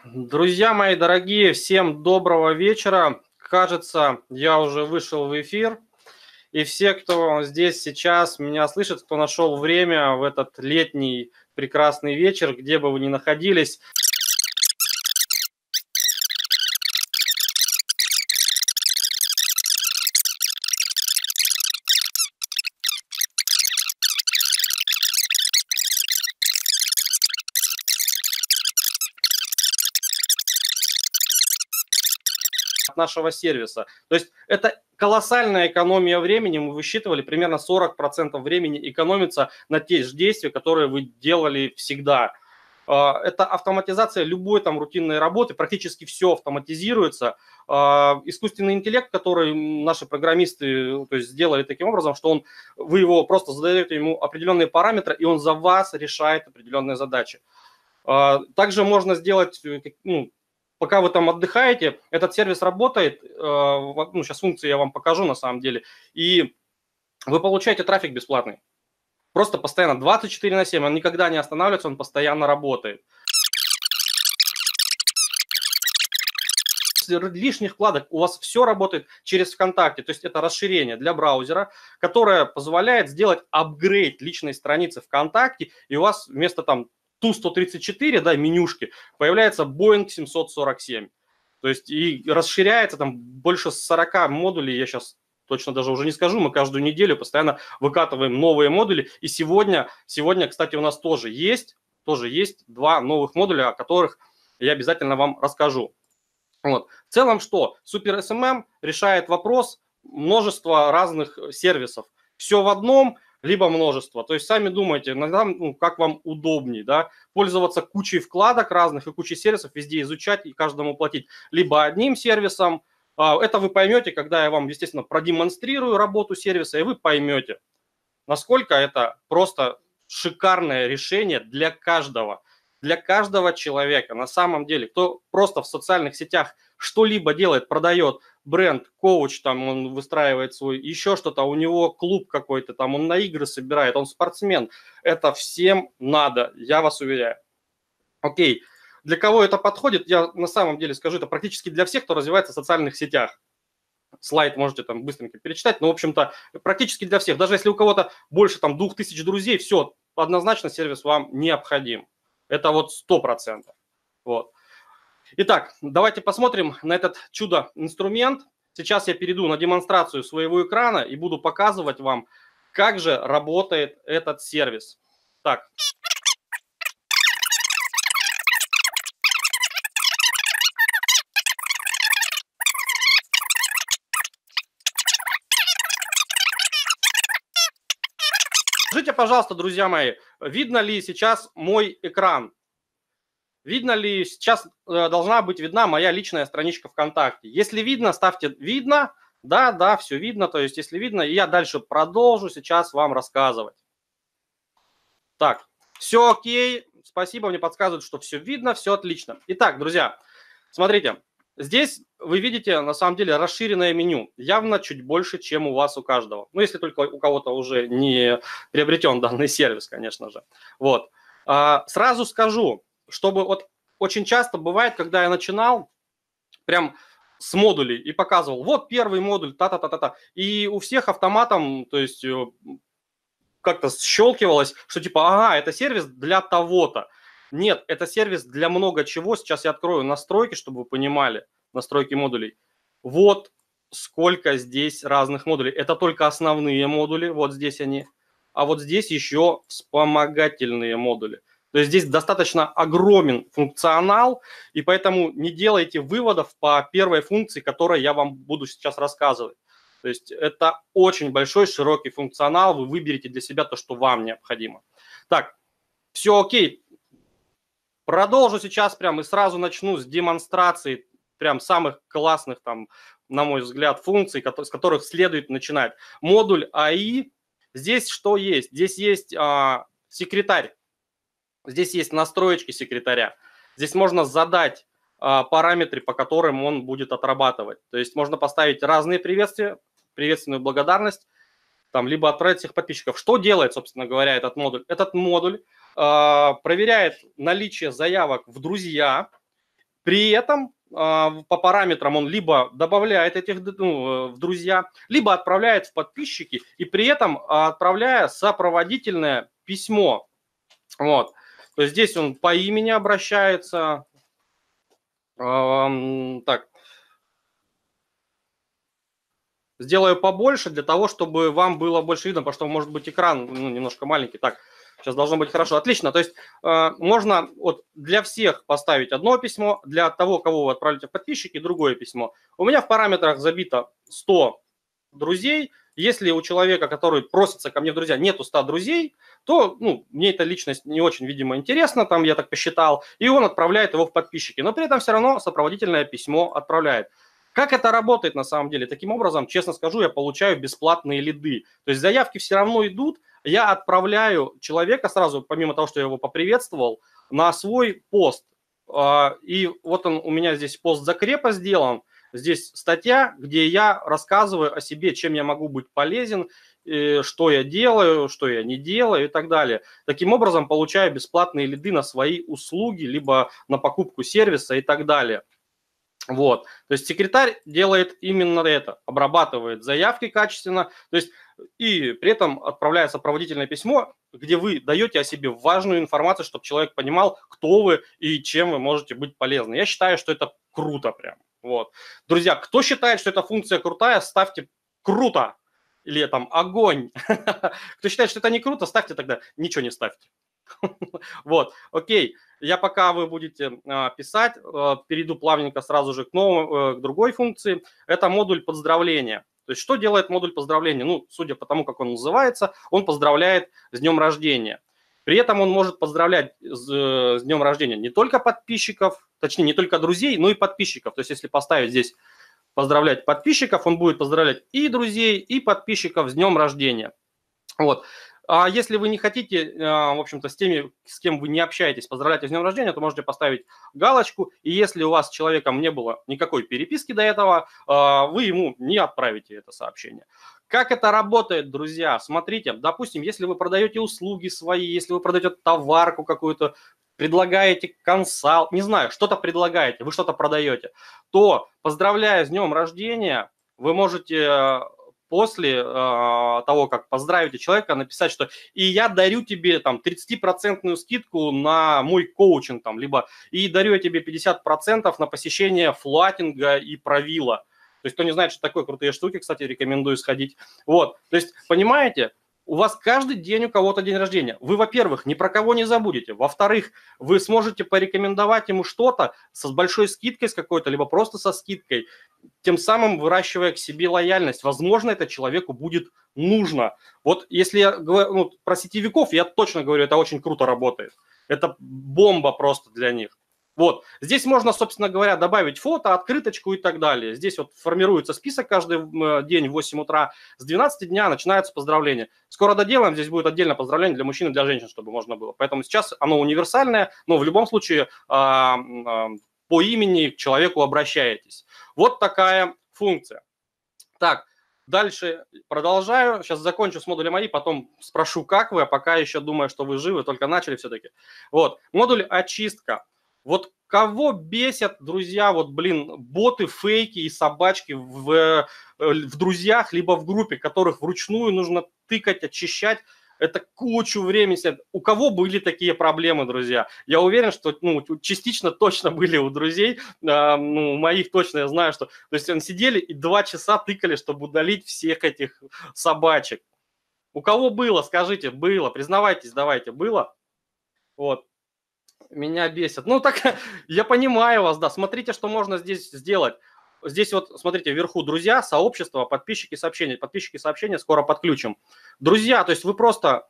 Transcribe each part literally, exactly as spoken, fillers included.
Друзья мои дорогие, всем доброго вечера. Кажется, я уже вышел в эфир. И все, кто здесь сейчас меня слышит, кто нашел время в этот летний прекрасный вечер, где бы вы ни находились, от нашего сервиса. То есть это колоссальная экономия времени. Мы высчитывали, примерно сорок процентов времени экономится на те же действия, которые вы делали всегда. Это автоматизация любой там рутинной работы, практически все автоматизируется. Искусственный интеллект, который наши программисты, то есть, сделали таким образом, что он, вы его просто задаете ему определенные параметры, и он за вас решает определенные задачи. Также можно сделать, ну, пока вы там отдыхаете, этот сервис работает, ну, сейчас функции я вам покажу на самом деле, и вы получаете трафик бесплатный. Просто постоянно, двадцать четыре на семь, он никогда не останавливается, он постоянно работает. Лишних вкладок, у вас все работает через ВКонтакте, то есть это расширение для браузера, которое позволяет сделать апгрейд личной страницы ВКонтакте, и у вас вместо там Ту сто тридцать четыре, да, менюшки, появляется Боинг семьсот сорок семь. То есть и расширяется там больше сорока модулей, я сейчас точно даже уже не скажу, мы каждую неделю постоянно выкатываем новые модули. И сегодня, сегодня, кстати, у нас тоже есть, тоже есть два новых модуля, о которых я обязательно вам расскажу. Вот. В целом что? Супер эс эм эм решает вопрос множества разных сервисов. Все в одном, либо множество. То есть сами думайте, иногда, ну, как вам удобнее, да, пользоваться кучей вкладок разных и кучей сервисов, везде изучать и каждому платить. Либо одним сервисом. Это вы поймете, когда я вам, естественно, продемонстрирую работу сервиса, и вы поймете, насколько это просто шикарное решение для каждого. Для каждого человека на самом деле, кто просто в социальных сетях что-либо делает, продает, бренд, коуч, там он выстраивает свой, еще что-то, у него клуб какой-то, там он на игры собирает, он спортсмен. Это всем надо, я вас уверяю. Окей, для кого это подходит, я на самом деле скажу, это практически для всех, кто развивается в социальных сетях. Слайд можете там быстренько перечитать, но, в общем-то, практически для всех. Даже если у кого-то больше там двух тысяч друзей, все, однозначно сервис вам необходим. Это вот сто процентов. Вот. Итак, давайте посмотрим на этот чудо-инструмент. Сейчас я перейду на демонстрацию своего экрана и буду показывать вам, как же работает этот сервис. Так. Скажите, пожалуйста, друзья мои, видно ли сейчас мой экран? Видно ли сейчас, должна быть видна моя личная страничка ВКонтакте? Если видно, ставьте «видно». Да, да, все видно. То есть, если видно, я дальше продолжу сейчас вам рассказывать. Так, все окей. Спасибо, мне подсказывают, что все видно, все отлично. Итак, друзья, смотрите. Здесь вы видите, на самом деле, расширенное меню. Явно чуть больше, чем у вас у каждого. Ну, если только у кого-то уже не приобретен данный сервис, конечно же. Вот. А, сразу скажу, чтобы вот очень часто бывает, когда я начинал прям с модулей и показывал, вот первый модуль, та-та-та-та-та. И у всех автоматом, то есть как-то щелкивалось, что типа, ага, это сервис для того-то. Нет, это сервис для много чего. Сейчас я открою настройки, чтобы вы понимали, настройки модулей. Вот сколько здесь разных модулей. Это только основные модули, вот здесь они. А вот здесь еще вспомогательные модули. То есть здесь достаточно огромен функционал, и поэтому не делайте выводов по первой функции, которой я вам буду сейчас рассказывать. То есть это очень большой, широкий функционал, вы выберете для себя то, что вам необходимо. Так, все окей. Продолжу сейчас прям и сразу начну с демонстрации прям самых классных, там, на мой взгляд, функций, с которых следует начинать. Модуль эй ай. Здесь что есть? Здесь есть а, секретарь. Здесь есть настроечки секретаря. Здесь можно задать а, параметры, по которым он будет отрабатывать. То есть можно поставить разные приветствия, приветственную благодарность, там, либо отправить всех подписчиков. Что делает, собственно говоря, этот модуль? Этот модуль э, проверяет наличие заявок в друзья, При этом по параметрам он либо добавляет этих ну, в друзья, либо отправляет в подписчики, и при этом отправляя сопроводительное письмо. Вот. То есть здесь он по имени обращается. Так. Сделаю побольше для того, чтобы вам было больше видно, потому что может быть экран ну, немножко маленький. Так, сейчас должно быть хорошо. Отлично. То есть э, можно вот для всех поставить одно письмо, для того, кого вы отправите в подписчики, другое письмо. У меня в параметрах забито сто друзей. Если у человека, который просится ко мне в друзья, нету ста друзей, то ну, мне эта личность не очень, видимо, интересна, там я так посчитал, и он отправляет его в подписчики. Но при этом все равно сопроводительное письмо отправляет. Как это работает на самом деле? Таким образом, честно скажу, я получаю бесплатные лиды. То есть заявки все равно идут, я отправляю человека сразу, помимо того, что я его поприветствовал, на свой пост. И вот он у меня здесь пост закрепа сделан. Здесь статья, где я рассказываю о себе, чем я могу быть полезен, что я делаю, что я не делаю и так далее. Таким образом, получаю бесплатные лиды на свои услуги, либо на покупку сервиса и так далее. Вот, то есть секретарь делает именно это, обрабатывает заявки качественно, то есть и при этом отправляет сопроводительное письмо, где вы даете о себе важную информацию, чтобы человек понимал, кто вы и чем вы можете быть полезны. Я считаю, что это круто прям. Вот. Друзья, кто считает, что эта функция крутая, ставьте круто или там огонь. Кто считает, что это не круто, ставьте тогда ничего не ставьте. Вот, окей. Я пока вы будете а, писать, а, перейду плавненько сразу же к, новому, к другой функции. Это модуль поздравления. То есть что делает модуль поздравления? Ну, судя по тому, как он называется, он поздравляет с днем рождения. При этом он может поздравлять с, с днем рождения не только подписчиков, точнее не только друзей, но и подписчиков. То есть если поставить здесь поздравлять подписчиков, он будет поздравлять и друзей, и подписчиков с днем рождения. Вот. А если вы не хотите, в общем-то, с теми, с кем вы не общаетесь, поздравлять с днем рождения, то можете поставить галочку. И если у вас с человеком не было никакой переписки до этого, вы ему не отправите это сообщение. Как это работает, друзья? Смотрите, допустим, если вы продаете услуги свои, если вы продаете товарку какую-то, предлагаете консалт, не знаю, что-то предлагаете, вы что-то продаете, то, поздравляя с днем рождения, вы можете... после э, того, как поздравите человека, написать, что и я дарю тебе там тридцатипроцентную скидку на мой коучинг, там, либо и дарю я тебе пятьдесят процентов на посещение флатинга и правила. То есть, кто не знает, что такое крутые штуки, кстати, рекомендую сходить. Вот, то есть, понимаете, у вас каждый день у кого-то день рождения. Вы, во-первых, ни про кого не забудете. Во-вторых, вы сможете порекомендовать ему что-то с большой скидкой с какой-то, либо просто со скидкой, тем самым выращивая к себе лояльность. Возможно, это человеку будет нужно. Вот если я говорю ну, про сетевиков, я точно говорю, это очень круто работает. Это бомба просто для них. Вот, здесь можно, собственно говоря, добавить фото, открыточку и так далее. Здесь вот формируется список каждый день в восемь утра. С двенадцати дня начинается поздравление. Скоро доделаем, здесь будет отдельно поздравление для мужчин и для женщин, чтобы можно было. Поэтому сейчас оно универсальное, но в любом случае а, а, по имени к человеку обращаетесь. Вот такая функция. Так, дальше продолжаю. Сейчас закончу с модулем эй ай, потом спрошу, как вы, а пока еще думаю, что вы живы, только начали все-таки. Вот, модуль очистка. Вот кого бесят, друзья, вот, блин, боты, фейки и собачки в, в друзьях, либо в группе, которых вручную нужно тыкать, очищать, это кучу времени снят. У кого были такие проблемы, друзья? Я уверен, что ну, частично точно были у друзей, э, ну, у моих точно я знаю, что... То есть они сидели и два часа тыкали, чтобы удалить всех этих собачек. У кого было, скажите, было, признавайтесь, давайте, было? Вот. Меня бесит. Ну, так я понимаю вас, да. Смотрите, что можно здесь сделать. Здесь вот, смотрите, вверху друзья, сообщество, подписчики, сообщения. Подписчики, сообщения скоро подключим. Друзья, то есть вы просто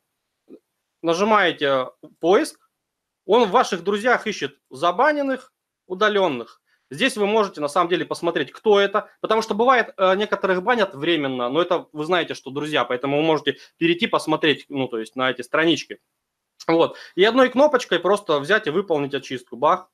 нажимаете поиск, он в ваших друзьях ищет забаненных, удаленных. Здесь вы можете на самом деле посмотреть, кто это, потому что бывает, некоторых банят временно, но это вы знаете, что друзья, поэтому вы можете перейти посмотреть, ну, то есть на эти странички. Вот. И одной кнопочкой просто взять и выполнить очистку. Бах.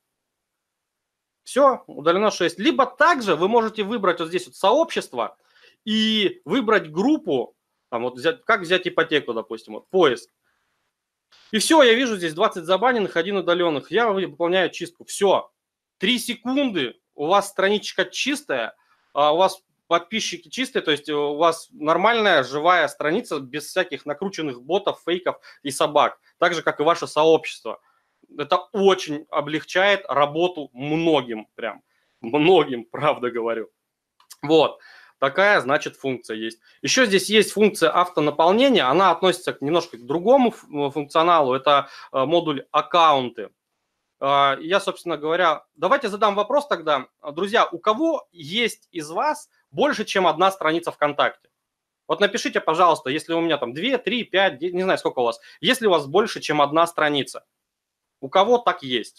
Все, удалено шесть. Либо также вы можете выбрать вот здесь вот сообщество и выбрать группу, там вот взять, как взять ипотеку, допустим, вот, поиск. И все, я вижу здесь двадцать забаненных, один удаленных. Я выполняю чистку. Все. три секунды, у вас страничка чистая, а у вас подписчики чистые, то есть у вас нормальная живая страница без всяких накрученных ботов, фейков и собак, так же, как и ваше сообщество. Это очень облегчает работу многим, прям многим, правда говорю. Вот, такая, значит, функция есть. Еще здесь есть функция автонаполнения, она относится к немножко к другому функционалу, это модуль аккаунты. Я, собственно говоря, давайте задам вопрос тогда. Друзья, у кого есть из вас больше, чем одна страница ВКонтакте? Вот напишите, пожалуйста, если у меня там две, три, пять, не знаю, сколько у вас. Если у вас больше, чем одна страница. У кого так есть?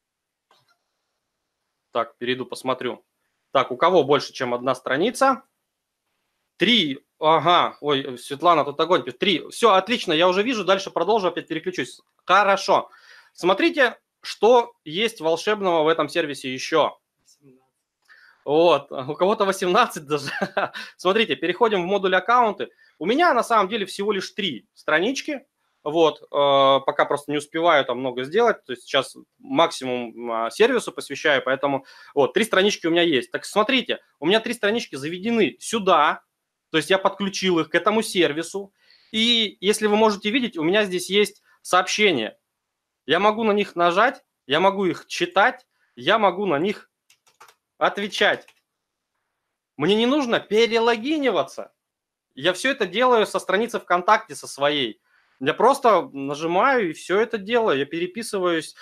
Так, перейду, посмотрю. Так, у кого больше, чем одна страница? Три. Ага, ой, Светлана, тут огонь. Три. Все, отлично, я уже вижу, дальше продолжу, опять переключусь. Хорошо. Смотрите, что есть волшебного в этом сервисе еще. Вот, у кого-то восемнадцать даже. Смотрите, переходим в модуль аккаунты. У меня на самом деле всего лишь три странички. Вот, э, пока просто не успеваю там много сделать. То есть сейчас максимум э, сервису посвящаю, поэтому вот, три странички у меня есть. Так смотрите, у меня три странички заведены сюда. То есть я подключил их к этому сервису. И если вы можете видеть, у меня здесь есть сообщения. Я могу на них нажать, я могу их читать, я могу на них отвечать. Мне не нужно перелогиниваться. Я все это делаю со страницы ВКонтакте, со своей. Я просто нажимаю и все это делаю. Я переписываюсь.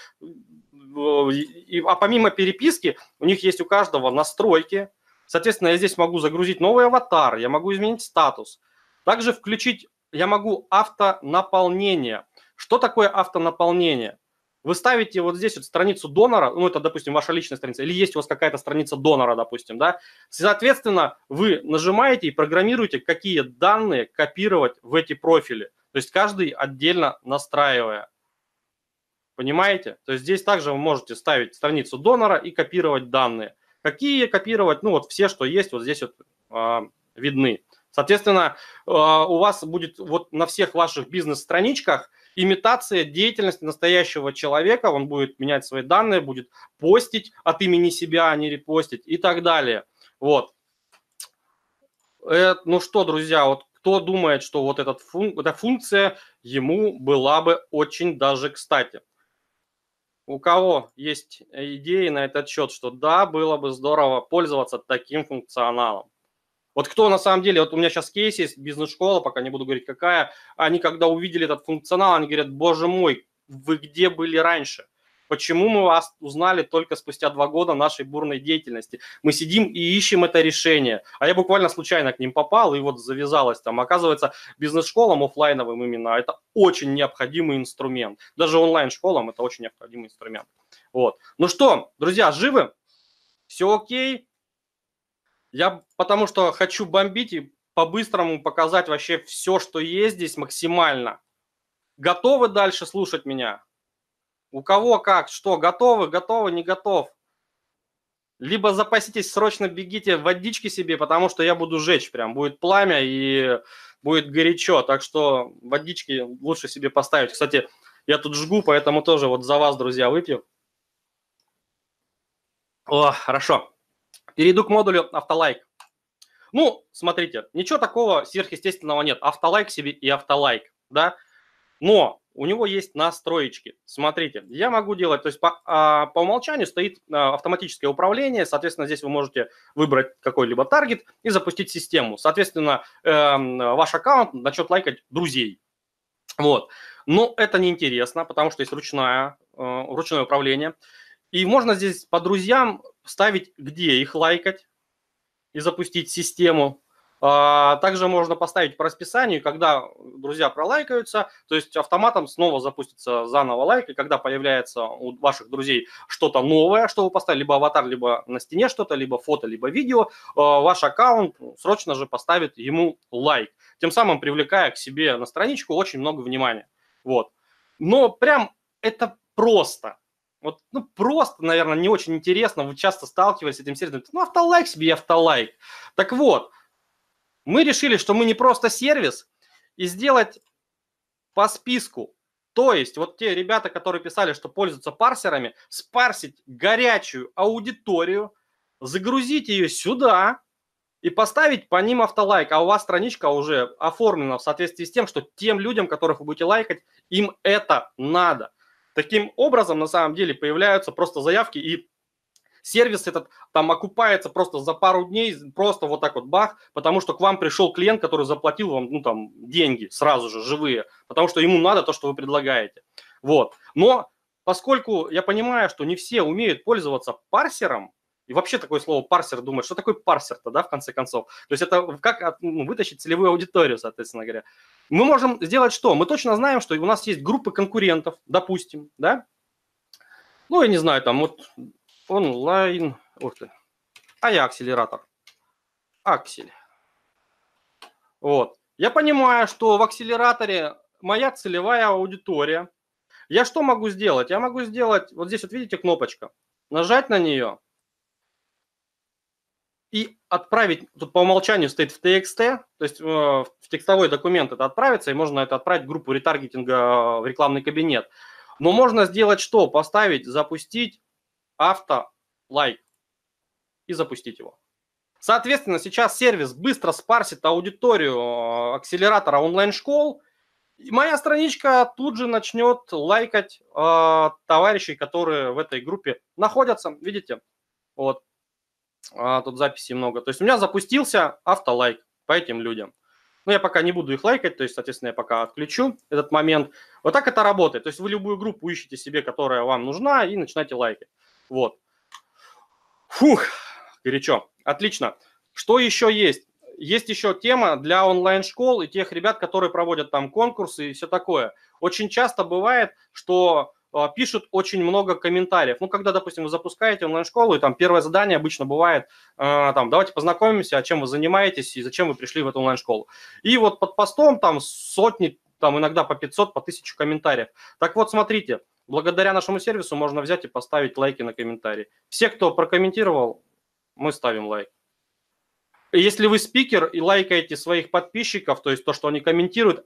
А помимо переписки, у них есть у каждого настройки. Соответственно, я здесь могу загрузить новый аватар, я могу изменить статус. Также включить, я могу автонаполнение. Что такое автонаполнение? Вы ставите вот здесь вот страницу донора, ну это, допустим, ваша личная страница, или есть у вас какая-то страница донора, допустим, да. Соответственно, вы нажимаете и программируете, какие данные копировать в эти профили. То есть каждый отдельно настраивая. Понимаете? То есть здесь также вы можете ставить страницу донора и копировать данные. Какие копировать? Ну вот все, что есть, вот здесь вот э, видны. Соответственно, э, у вас будет вот на всех ваших бизнес-страничках имитация деятельности настоящего человека, он будет менять свои данные, будет постить от имени себя, а не репостить и так далее. Вот. Это, ну что, друзья, вот кто думает, что вот этот фун, эта функция ему была бы очень даже кстати? У кого есть идеи на этот счет, что да, было бы здорово пользоваться таким функционалом? Вот кто на самом деле, вот у меня сейчас кейс есть, бизнес-школа, пока не буду говорить какая, они когда увидели этот функционал, они говорят, боже мой, вы где были раньше? Почему мы вас узнали только спустя два года нашей бурной деятельности? Мы сидим и ищем это решение. А я буквально случайно к ним попал, и вот завязалось там. Оказывается, бизнес-школам офлайновым именно это очень необходимый инструмент. Даже онлайн-школам это очень необходимый инструмент. Вот. Ну что, друзья, живы? Все окей? Я потому что хочу бомбить и по-быстрому показать вообще все, что есть здесь максимально. Готовы дальше слушать меня? У кого как, что, готовы, готовы, не готов? Либо запаситесь, срочно бегите, водички себе, потому что я буду жечь прям. Будет пламя и будет горячо, так что водички лучше себе поставить. Кстати, я тут жгу, поэтому тоже вот за вас, друзья, выпью. О, хорошо. Перейду к модулю автолайк. Ну, смотрите, ничего такого сверхъестественного нет. Автолайк себе и автолайк, да. Но у него есть настроечки. Смотрите, я могу делать, то есть по, а, по умолчанию стоит а, автоматическое управление. Соответственно, здесь вы можете выбрать какой-либо таргет и запустить систему. Соответственно, э, ваш аккаунт начнет лайкать друзей. Вот. Но это неинтересно, потому что есть ручное, э, ручное управление. И можно здесь по друзьям ставить, где их лайкать и запустить систему. Также можно поставить по расписанию, когда друзья пролайкаются, то есть автоматом снова запустится заново лайк, и когда появляется у ваших друзей что-то новое, что вы поставили, либо аватар, либо на стене что-то, либо фото, либо видео, ваш аккаунт срочно же поставит ему лайк, тем самым привлекая к себе на страничку очень много внимания. Вот. Но прям это просто. Вот, ну, просто, наверное, не очень интересно, вы часто сталкивались с этим сервисом, ну, автолайк себе, автолайк. Так вот, мы решили, что мы не просто сервис, и сделать по списку То есть вот те ребята, которые писали, что пользуются парсерами, спарсить горячую аудиторию, загрузить ее сюда и поставить по ним автолайк. А у вас страничка уже оформлена в соответствии с тем, что тем людям, которых вы будете лайкать, им это надо. Таким образом, на самом деле, появляются просто заявки, и сервис этот там окупается просто за пару дней, просто вот так вот бах, потому что к вам пришел клиент, который заплатил вам, ну, там, деньги сразу же, живые, потому что ему надо то, что вы предлагаете. Вот. Но поскольку я понимаю, что не все умеют пользоваться парсером, и вообще такое слово парсер, думает, что такое парсер-то, да, в конце концов. То есть это как ну, вытащить целевую аудиторию, соответственно говоря. Мы можем сделать что? Мы точно знаем, что у нас есть группы конкурентов, допустим, да? Ну, я не знаю, там вот онлайн, ух ты, а я акселератор, аксель. Вот. Я понимаю, что в акселераторе моя целевая аудитория. Я что могу сделать? Я могу сделать, вот здесь вот видите кнопочка, нажать на нее и отправить, тут по умолчанию стоит в ти экс ти, то есть в текстовой документ это отправится, и можно это отправить в группу ретаргетинга в рекламный кабинет. Но можно сделать что? Поставить, запустить авто лайк и запустить его. Соответственно, сейчас сервис быстро спарсит аудиторию акселератора онлайн-школ, и моя страничка тут же начнет лайкать э, товарищей, которые в этой группе находятся. Видите? Вот. А, тут записей много. То есть у меня запустился автолайк по этим людям. Но я пока не буду их лайкать, то есть, соответственно, я пока отключу этот момент. Вот так это работает. То есть вы любую группу ищете себе, которая вам нужна, и начинаете лайкать. Вот. Фух, горячо. Отлично. Что еще есть? Есть еще тема для онлайн-школ и тех ребят, которые проводят там конкурсы и все такое. Очень часто бывает, что э, пишут очень много комментариев. Ну, когда, допустим, вы запускаете онлайн-школу, и там первое задание обычно бывает, э, там, давайте познакомимся, чем вы занимаетесь и зачем вы пришли в эту онлайн-школу. И вот под постом там сотни, там иногда по пятьсот, по тысяче комментариев. Так вот, смотрите, благодаря нашему сервису можно взять и поставить лайки на комментарии. Все, кто прокомментировал, мы ставим лайк. Если вы спикер и лайкаете своих подписчиков, то есть то, что они комментируют,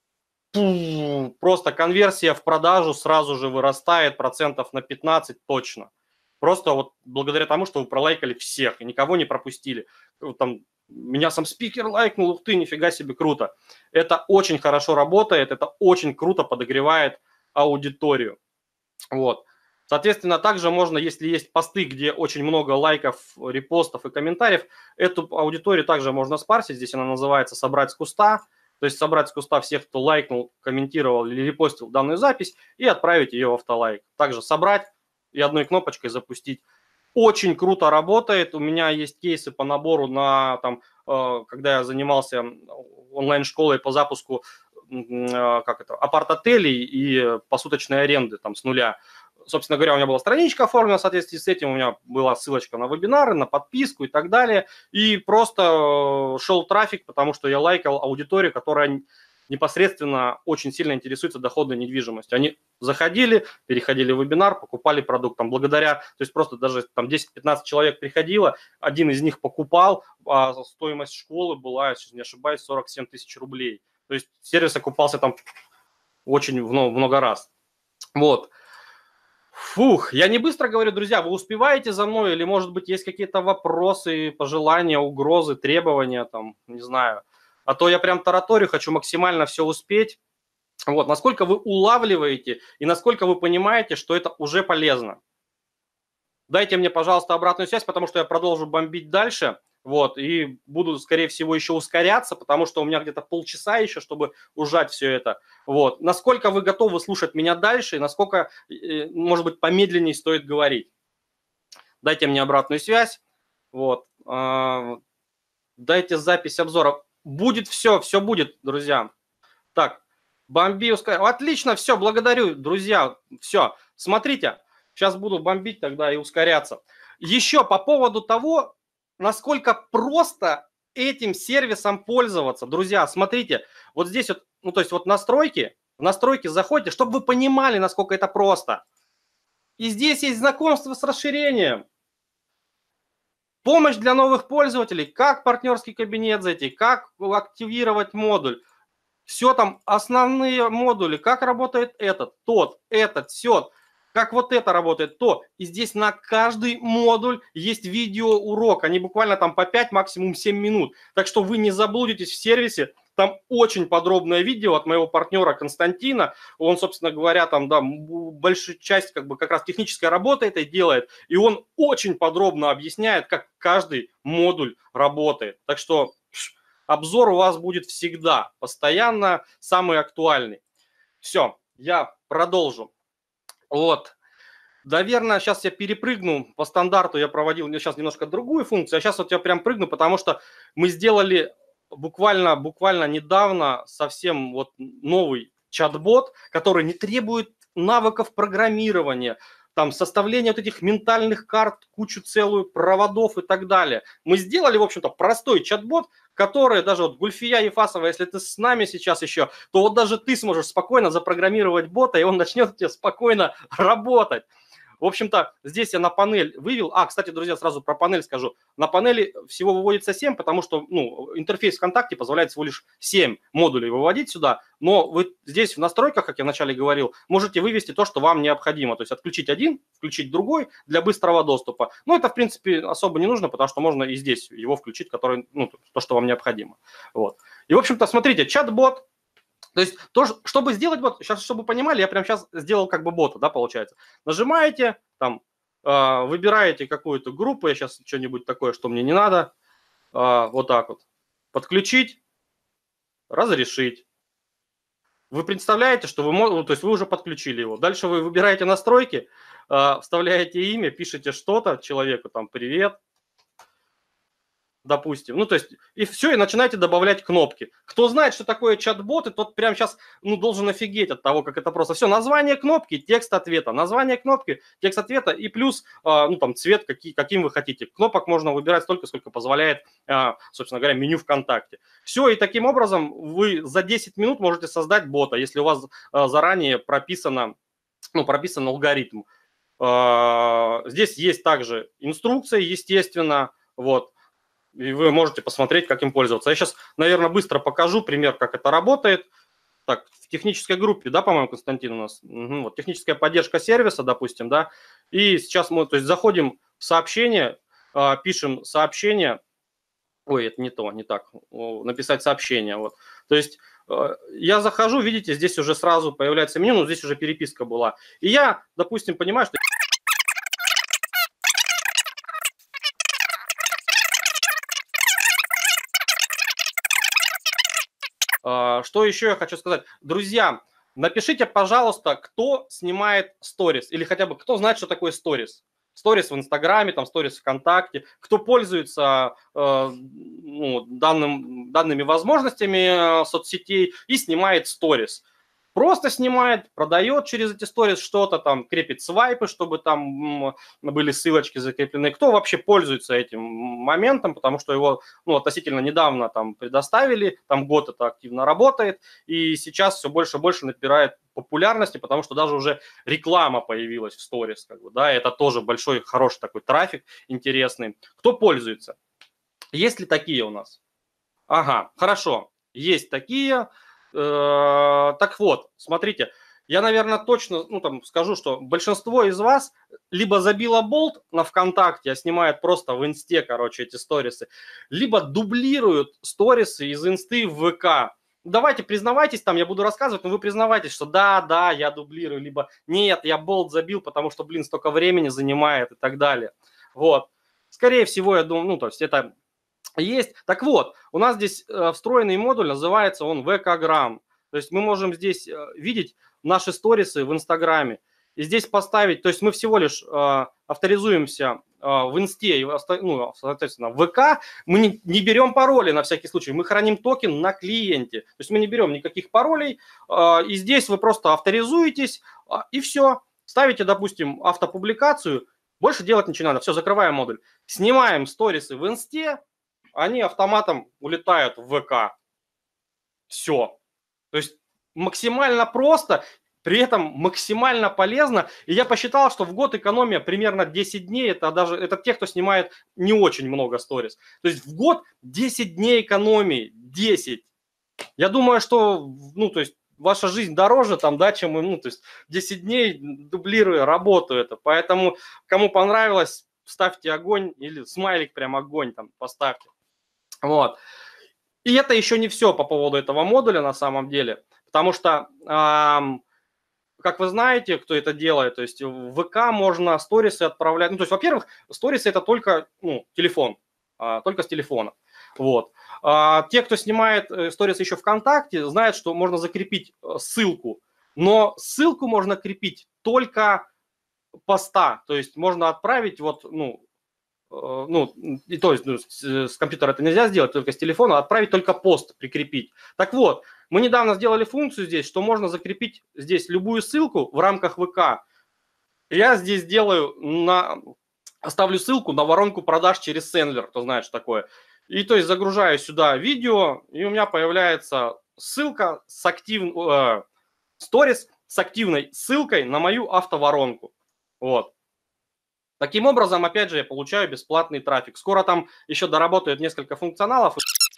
просто конверсия в продажу сразу же вырастает процентов на пятнадцать точно. Просто вот благодаря тому, что вы пролайкали всех и никого не пропустили. Там, меня сам спикер лайкнул, ух ты, нифига себе, круто. Это очень хорошо работает, это очень круто подогревает аудиторию. Вот. Соответственно, также можно, если есть посты, где очень много лайков, репостов и комментариев, эту аудиторию также можно спарсить. Здесь она называется «собрать с куста». То есть собрать с куста всех, кто лайкнул, комментировал или репостил данную запись, и отправить ее в автолайк. Также собрать и одной кнопочкой запустить. Очень круто работает. У меня есть кейсы по набору на, там, когда я занимался онлайн-школой по запуску как это, апарт-отелей и посуточной аренды там, с нуля. Собственно говоря, у меня была страничка оформлена в соответствии с этим, у меня была ссылочка на вебинары, на подписку и так далее. И просто шел трафик, потому что я лайкал аудиторию, которая непосредственно очень сильно интересуется доходной недвижимостью. Они заходили, переходили в вебинар, покупали продукт. Там, благодаря, то есть просто даже там десять-пятнадцать человек приходило, один из них покупал, а стоимость школы была, если не ошибаюсь, сорок семь тысяч рублей. То есть сервис окупался там очень много раз. Вот. Фух, я не быстро говорю, друзья, вы успеваете за мной или, может быть, есть какие-то вопросы, пожелания, угрозы, требования, там, не знаю. А то я прям тараторю, хочу максимально все успеть. Вот, насколько вы улавливаете и насколько вы понимаете, что это уже полезно. Дайте мне, пожалуйста, обратную связь, потому что я продолжу бомбить дальше. Вот, и буду, скорее всего, еще ускоряться, потому что у меня где-то полчаса еще, чтобы ужать все это. Вот. Насколько вы готовы слушать меня дальше, и насколько, может быть, помедленнее стоит говорить. Дайте мне обратную связь. Вот. Дайте запись обзора. Будет все, все будет, друзья. Так, бомби, ускоряю. Отлично, все, благодарю, друзья. Все, смотрите, сейчас буду бомбить тогда и ускоряться. Еще по поводу того, насколько просто этим сервисом пользоваться. Друзья, смотрите, вот здесь вот, ну то есть вот настройки, в настройки заходите, чтобы вы понимали, насколько это просто. И здесь есть знакомство с расширением. Помощь для новых пользователей, как партнерский кабинет зайти, как активировать модуль. Все там, основные модули, как работает этот, тот, этот, сёт, как вот это работает, то. И здесь на каждый модуль есть видеоурок. Они буквально там по пять, максимум семь минут. Так что вы не заблудитесь в сервисе. Там очень подробное видео от моего партнера Константина. Он, собственно говоря, там, да, большую часть как бы как раз технической работы этой делает. И он очень подробно объясняет, как каждый модуль работает. Так что обзор у вас будет всегда, постоянно самый актуальный. Все, я продолжу. Вот. Наверное, сейчас я перепрыгну по стандарту, я проводил сейчас немножко другую функцию, а сейчас вот я прям прыгну, потому что мы сделали буквально, буквально недавно совсем вот новый чат-бот, который не требует навыков программирования, там составления вот этих ментальных карт, кучу целую проводов и так далее. Мы сделали, в общем-то, простой чат-бот, который даже вот Гульфия Ефасова, если ты с нами сейчас еще, то вот даже ты сможешь спокойно запрограммировать бота, и он начнет у тебя спокойно работать. В общем-то, здесь я на панель вывел. А, кстати, друзья, сразу про панель скажу. На панели всего выводится семь, потому что ну, интерфейс ВКонтакте позволяет всего лишь семь модулей выводить сюда. Но вы здесь в настройках, как я вначале говорил, можете вывести то, что вам необходимо. То есть отключить один, включить другой для быстрого доступа. Но это, в принципе, особо не нужно, потому что можно и здесь его включить, который, ну, то, что вам необходимо. Вот. И, в общем-то, смотрите, чат-бот. То есть, то, чтобы сделать бот, сейчас, чтобы вы понимали, я прямо сейчас сделал как бы бота, да, получается. Нажимаете, там, э, выбираете какую-то группу, я сейчас что-нибудь такое, что мне не надо, э, вот так вот. Подключить, разрешить. Вы представляете, что вы, ну, то есть вы уже подключили его. Дальше вы выбираете настройки, э, вставляете имя, пишете что-то человеку, там, привет. Допустим, ну то есть и все, и начинаете добавлять кнопки. Кто знает, что такое чат-боты, тот прямо сейчас ну, должен офигеть от того, как это просто. Все, название кнопки, текст ответа, название кнопки, текст ответа и плюс ну там цвет, какие, каким вы хотите. Кнопок можно выбирать столько, сколько позволяет, собственно говоря, меню ВКонтакте. Все, и таким образом вы за десять минут можете создать бота, если у вас заранее прописано, ну, прописан алгоритм. Здесь есть также инструкция, естественно, вот. И вы можете посмотреть, как им пользоваться. Я сейчас, наверное, быстро покажу пример, как это работает. Так, в технической группе, да, по-моему, Константин у нас, угу, вот, техническая поддержка сервиса, допустим, да, и сейчас мы, то есть, заходим в сообщение, э, пишем сообщение, ой, это не то, не так, написать сообщение, вот, то есть, э, я захожу, видите, здесь уже сразу появляется меню, но здесь уже переписка была, и я, допустим, понимаю, что... Что еще я хочу сказать? Друзья, напишите, пожалуйста, кто снимает сторис, или хотя бы кто знает, что такое сторис. Сторис в Инстаграме, там сторис ВКонтакте, кто пользуется э, ну, данным, данными возможностями э, соцсетей и снимает сторис. Просто снимает, продает через эти сторис что-то, там крепит свайпы, чтобы там были ссылочки закреплены. Кто вообще пользуется этим моментом, потому что его ну, относительно недавно там предоставили, там год это активно работает, и сейчас все больше и больше набирает популярности, потому что даже уже реклама появилась в сторис, как бы, да, это тоже большой, хороший такой трафик интересный. Кто пользуется? Есть ли такие у нас? Ага, хорошо, есть такие. Так вот, смотрите, я, наверное, точно ну, там, скажу, что большинство из вас либо забило болт на ВКонтакте, а снимает просто в Инсте, короче, эти сторисы, либо дублируют сторисы из Инсты в ВК. Давайте, признавайтесь там, я буду рассказывать, но вы признавайтесь, что да, да, я дублирую, либо нет, я болт забил, потому что, блин, столько времени занимает и так далее. Вот. Скорее всего, я думаю, ну, то есть это... Есть. Так вот, у нас здесь э, встроенный модуль, называется он ВК-грамм. То есть мы можем здесь э, видеть наши сторисы в Инстаграме. И здесь поставить, то есть мы всего лишь э, авторизуемся э, в Инсте, и, ну, соответственно, в ВК. Мы не, не берем пароли на всякий случай, мы храним токен на клиенте. То есть мы не берем никаких паролей. Э, и здесь вы просто авторизуетесь, э, и все. Ставите, допустим, автопубликацию. Больше делать ничего не надо. Все, закрываем модуль. Снимаем сторисы в Инсте. Они автоматом улетают в ВК. Все. То есть максимально просто, при этом максимально полезно. И я посчитал, что в год экономия примерно десять дней. Это даже это те, кто снимает не очень много сторис. То есть в год десять дней экономии. десять. Я думаю, что, ну, то есть, ваша жизнь дороже, там, да, чем, ну, то есть, десять дней дублируя работу это. Поэтому, кому понравилось, ставьте огонь или смайлик прям огонь там поставьте. Вот. И это еще не все по поводу этого модуля на самом деле, потому что, эм, как вы знаете, кто это делает, то есть в ВК можно сторисы отправлять. Ну, то есть, во-первых, сторисы это только, ну, телефон, а, только с телефона. Вот. А, те, кто снимает сторисы еще ВКонтакте, знают, что можно закрепить ссылку, но ссылку можно крепить только поста, то есть можно отправить вот, ну, ну, и то есть ну, с, с компьютера это нельзя сделать, только с телефона, отправить только пост, прикрепить. Так вот, мы недавно сделали функцию здесь, что можно закрепить здесь любую ссылку в рамках ВК. Я здесь делаю, на, оставлю ссылку на воронку продаж через Sendler, кто знает, что такое. И то есть загружаю сюда видео, и у меня появляется ссылка с активной, э, сторис с активной ссылкой на мою автоворонку. Вот. Таким образом, опять же, я получаю бесплатный трафик. Скоро там еще доработают несколько функционалов.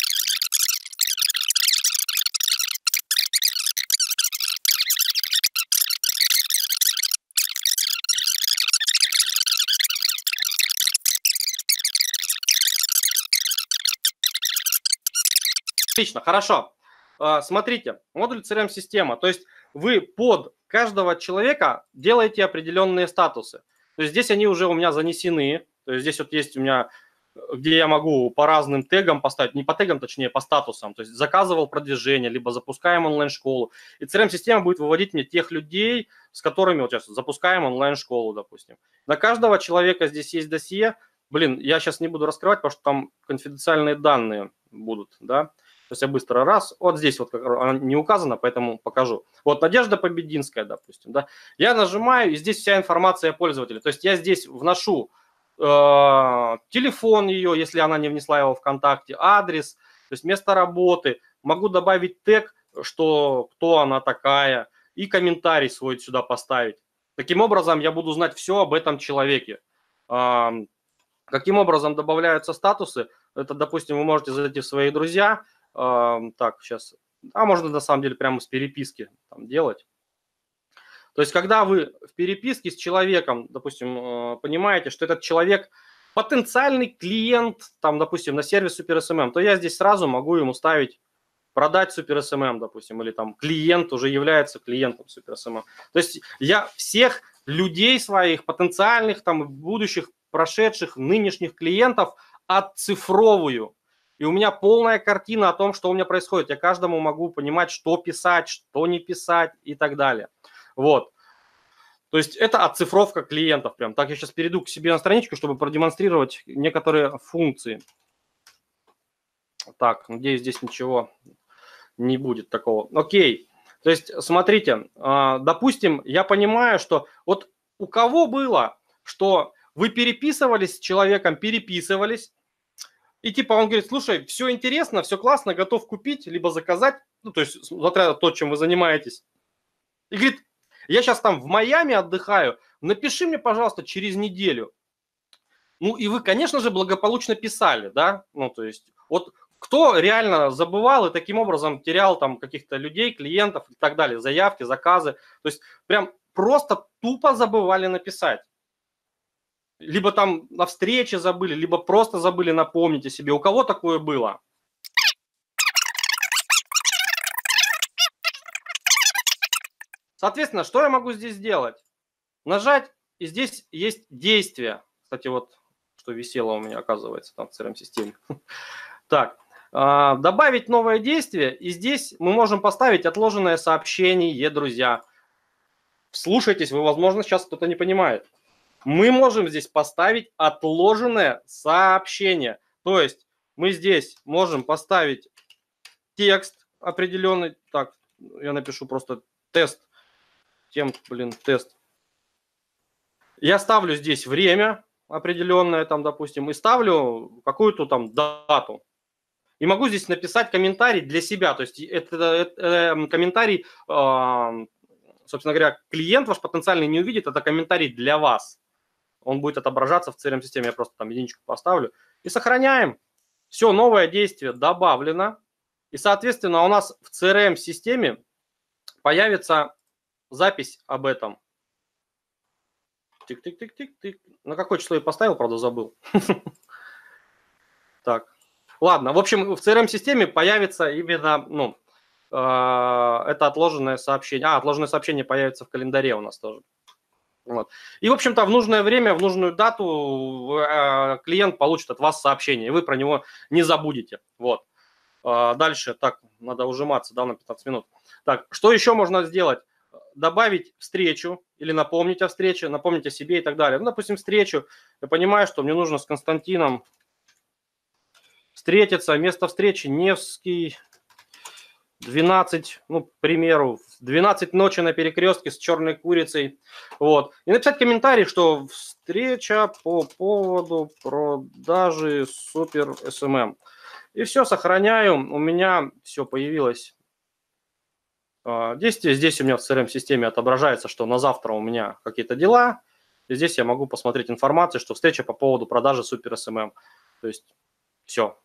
Отлично, хорошо. Смотрите, модуль си ар эм-система. То есть вы под каждого человека делаете определенные статусы. То есть здесь они уже у меня занесены. То есть здесь вот есть у меня, где я могу по разным тегам поставить, не по тегам, точнее, по статусам. То есть заказывал продвижение, либо запускаем онлайн-школу. И си ар эм-система будет выводить мне тех людей, с которыми вот сейчас запускаем онлайн-школу, допустим. На каждого человека здесь есть досье. Блин, я сейчас не буду раскрывать, потому что там конфиденциальные данные будут, да. То есть я быстро раз, вот здесь вот она не указана, поэтому покажу. Вот Надежда Побединская, допустим, да. Я нажимаю, и здесь вся информация пользователя. То есть я здесь вношу э, телефон ее, если она не внесла его ВКонтакте, адрес, то есть место работы. Могу добавить тег, что кто она такая, и комментарий свой сюда поставить. Таким образом, я буду знать все об этом человеке. Э, каким образом добавляются статусы? Это, допустим, вы можете зайти в свои друзья. Так, сейчас, а можно на самом деле прямо с переписки там делать. То есть, когда вы в переписке с человеком, допустим, понимаете, что этот человек потенциальный клиент, там, допустим, на сервис Супер эс эм эм, то я здесь сразу могу ему ставить продать Супер эс эм эм, допустим, или там клиент уже является клиентом Супер эс эм эм. То есть я всех людей своих, потенциальных, там, будущих, прошедших, нынешних клиентов отцифровываю. И у меня полная картина о том, что у меня происходит. Я каждому могу понимать, что писать, что не писать и так далее. Вот. То есть это отцифровка клиентов прям. Так, я сейчас перейду к себе на страничку, чтобы продемонстрировать некоторые функции. Так, надеюсь, здесь ничего не будет такого. Окей. То есть, смотрите, допустим, я понимаю, что вот у кого было, что вы переписывались с человеком, переписывались, и типа он говорит, слушай, все интересно, все классно, готов купить, либо заказать, ну, то есть, смотря на то, чем вы занимаетесь. И говорит, я сейчас там в Майами отдыхаю, напиши мне, пожалуйста, через неделю. Ну, и вы, конечно же, благополучно писали, да, ну, то есть, вот кто реально забывал и таким образом терял там каких-то людей, клиентов и так далее, заявки, заказы, то есть, прям просто тупо забывали написать. Либо там на встрече забыли, либо просто забыли напомнить о себе. У кого такое было? Соответственно, что я могу здесь сделать? Нажать, и здесь есть действие. Кстати, вот что висело у меня, оказывается, там в си ар эм-системе. Так, добавить новое действие, и здесь мы можем поставить отложенное сообщение, друзья. Вслушайтесь, вы, возможно, сейчас кто-то не понимает. Мы можем здесь поставить отложенное сообщение. То есть мы здесь можем поставить текст определенный. Так, я напишу просто тест. Тем, блин, тест. Я ставлю здесь время определенное, там, допустим, и ставлю какую-то там дату. И могу здесь написать комментарий для себя. То есть это, это комментарий, собственно говоря, клиент ваш потенциальный не увидит. Это комментарий для вас. Он будет отображаться в си ар эм-системе. Я просто там единичку поставлю. И сохраняем. Все, новое действие добавлено. И, соответственно, у нас в си эр эм-системе появится запись об этом. Тик-тик-тик-тик-тик. На какое число я поставил, правда, забыл. Так, ладно. В общем, в си эр эм-системе появится именно, ну, это отложенное сообщение. А, отложенное сообщение появится в календаре у нас тоже. Вот. И, в общем-то, в нужное время, в нужную дату клиент получит от вас сообщение, и вы про него не забудете. Вот. Дальше, так, надо ужиматься, да, на пятнадцать минут. Так, что еще можно сделать? Добавить встречу или напомнить о встрече, напомнить о себе и так далее. Ну, допустим, встречу. Я понимаю, что мне нужно с Константином встретиться. Место встречи Невский, двенадцать, ну, к примеру, двенадцать ночи на перекрестке с черной курицей. Вот. И написать комментарий, что встреча по поводу продажи супер эс эм эм. И все, сохраняю. У меня все появилось. Действие. Здесь у меня в си эр эм-системе отображается, что на завтра у меня какие-то дела. И здесь я могу посмотреть информацию, что встреча по поводу продажи супер эс эм эм. То есть все.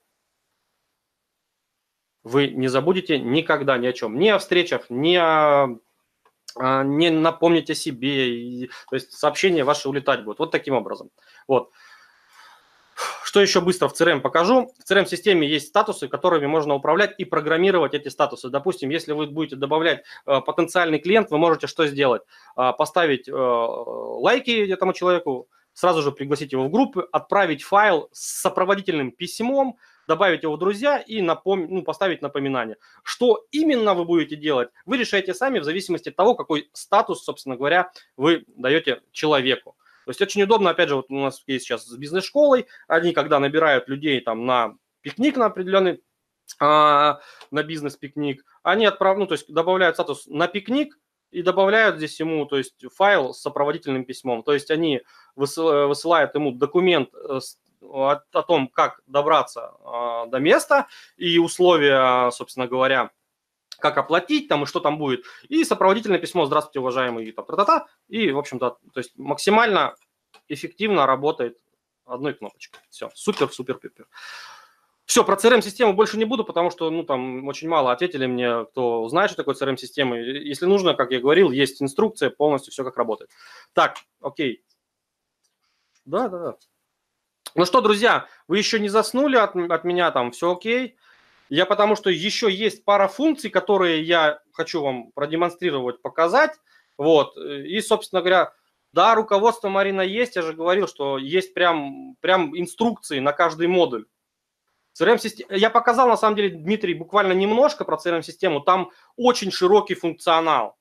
Вы не забудете никогда ни о чем. Ни о встречах, ни о... Не напомните о себе. То есть сообщения ваши улетать будут. Вот таким образом. Вот. Что еще быстро в си эр эм покажу. В си эр эм-системе есть статусы, которыми можно управлять и программировать эти статусы. Допустим, если вы будете добавлять э, потенциальный клиент, вы можете что сделать? Э, поставить э, лайки этому человеку, сразу же пригласить его в группы, отправить файл с сопроводительным письмом, добавить его в друзья и напом... ну, поставить напоминание. Что именно вы будете делать, вы решаете сами в зависимости от того, какой статус, собственно говоря, вы даете человеку. То есть очень удобно, опять же, вот у нас есть сейчас с бизнес-школой, они когда набирают людей там на пикник на определенный, а, на бизнес-пикник, они отправляют, ну, то есть добавляют статус на пикник и добавляют здесь ему, то есть файл с сопроводительным письмом. То есть они высылают ему документ о, о том, как добраться а, до места и условия, собственно говоря, как оплатить там и что там будет, и сопроводительное письмо «Здравствуйте, уважаемый», там, та-та-та, и, в общем-то, то есть максимально эффективно работает одной кнопочкой. Все, супер-супер-пупер. Все, про си эр эм-систему больше не буду, потому что, ну, там очень мало ответили мне, кто знает, что такое си эр эм-система. Если нужно, как я говорил, есть инструкция, полностью все как работает. Так, окей. Да-да-да. Ну что, друзья, вы еще не заснули от, от меня, там все окей. Я потому что еще есть пара функций, которые я хочу вам продемонстрировать, показать. Вот. И, собственно говоря, да, руководство, Марина, есть. Я же говорил, что есть прям, прям инструкции на каждый модуль. си эр эм-система. Я показал, на самом деле, Дмитрий, буквально немножко про си эр эм-систему. Там очень широкий функционал.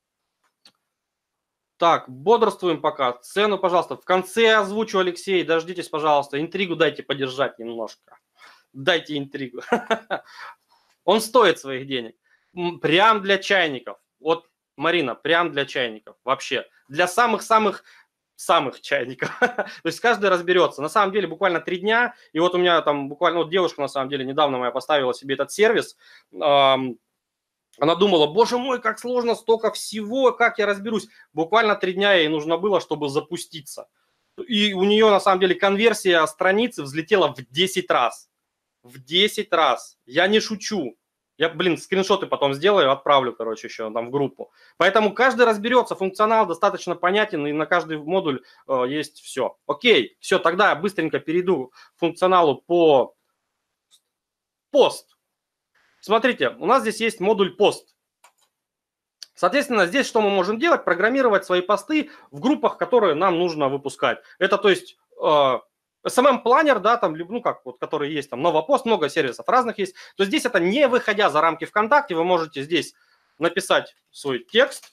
Так, бодрствуем пока. Цену, пожалуйста. В конце озвучу, Алексей. Дождитесь, пожалуйста. Интригу дайте подержать немножко. Дайте интригу. Он стоит своих денег. Прям для чайников. Вот, Марина, прям для чайников. Вообще. Для самых-самых самых чайников. То есть каждый разберется. На самом деле буквально три дня. И вот у меня там буквально вот девушка, на самом деле, недавно моя поставила себе этот сервис. Она думала, боже мой, как сложно, столько всего, как я разберусь. Буквально три дня ей нужно было, чтобы запуститься. И у нее, на самом деле, конверсия страницы взлетела в десять раз. В десять раз. Я не шучу. Я, блин, скриншоты потом сделаю, отправлю, короче, еще там в группу. Поэтому каждый разберется, функционал достаточно понятен, и на каждый модуль э, есть все. Окей, все, тогда я быстренько перейду к функционалу по пост. Смотрите, у нас здесь есть модуль пост. Соответственно, здесь что мы можем делать? Программировать свои посты в группах, которые нам нужно выпускать. Это, то есть... Э, эс эм эм-планер, да, там, ну, как, вот, который есть, там, Новопост, много сервисов разных есть, то здесь это не выходя за рамки ВКонтакте, вы можете здесь написать свой текст,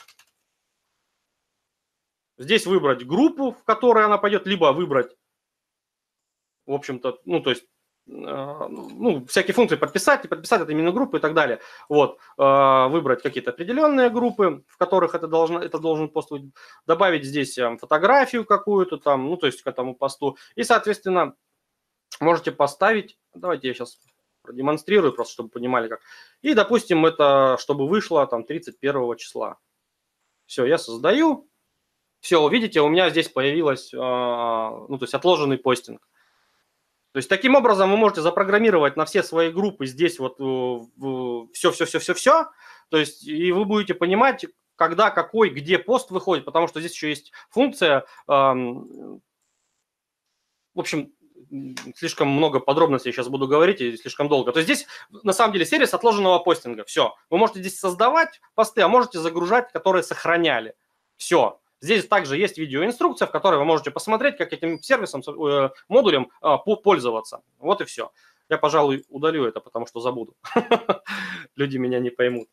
здесь выбрать группу, в которой она пойдет, либо выбрать, в общем-то, ну, то есть, ну, всякие функции подписать, не подписать, это именно группы и так далее. Вот, выбрать какие-то определенные группы, в которых это, должно, это должен пост быть, добавить здесь фотографию какую-то там, ну, то есть к этому посту. И, соответственно, можете поставить, давайте я сейчас продемонстрирую, просто чтобы понимали как. И, допустим, это, чтобы вышло там тридцать первого числа. Все, я создаю. Все, видите, у меня здесь появилось, ну, то есть отложенный постинг. То есть таким образом вы можете запрограммировать на все свои группы здесь вот все-все-все-все-все, то есть и вы будете понимать, когда, какой, где пост выходит, потому что здесь еще есть функция, эм, в общем, слишком много подробностей я сейчас буду говорить, и слишком долго. То есть здесь на самом деле сервис отложенного постинга, все. Вы можете здесь создавать посты, а можете загружать, которые сохраняли. Все. Здесь также есть видеоинструкция, в которой вы можете посмотреть, как этим сервисом, э, модулем э, пользоваться. Вот и все. Я, пожалуй, удалю это, потому что забуду. Люди меня не поймут.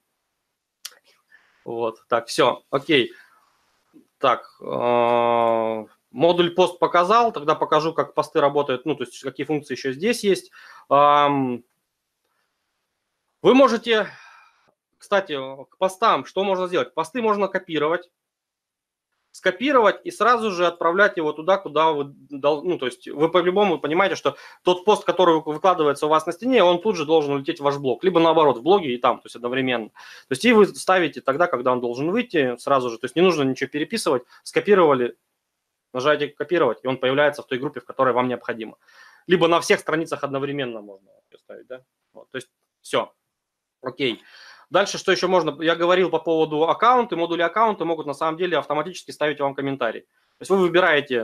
Вот, так, все, окей. Так, э, модуль пост показал, тогда покажу, как посты работают, ну, то есть какие функции еще здесь есть. Эм, вы можете, кстати, к постам, что можно сделать? Посты можно копировать. Скопировать и сразу же отправлять его туда, куда вы, ну, то есть вы по-любому понимаете, что тот пост, который выкладывается у вас на стене, он тут же должен улететь в ваш блог, либо наоборот, в блоге и там, то есть одновременно. То есть и вы ставите тогда, когда он должен выйти, сразу же, то есть не нужно ничего переписывать, скопировали, нажимаете копировать, и он появляется в той группе, в которой вам необходимо. Либо на всех страницах одновременно можно ставить, да? Вот, то есть все, окей. Дальше, что еще можно? Я говорил по поводу аккаунта. Модули аккаунта могут на самом деле автоматически ставить вам комментарий. То есть вы выбираете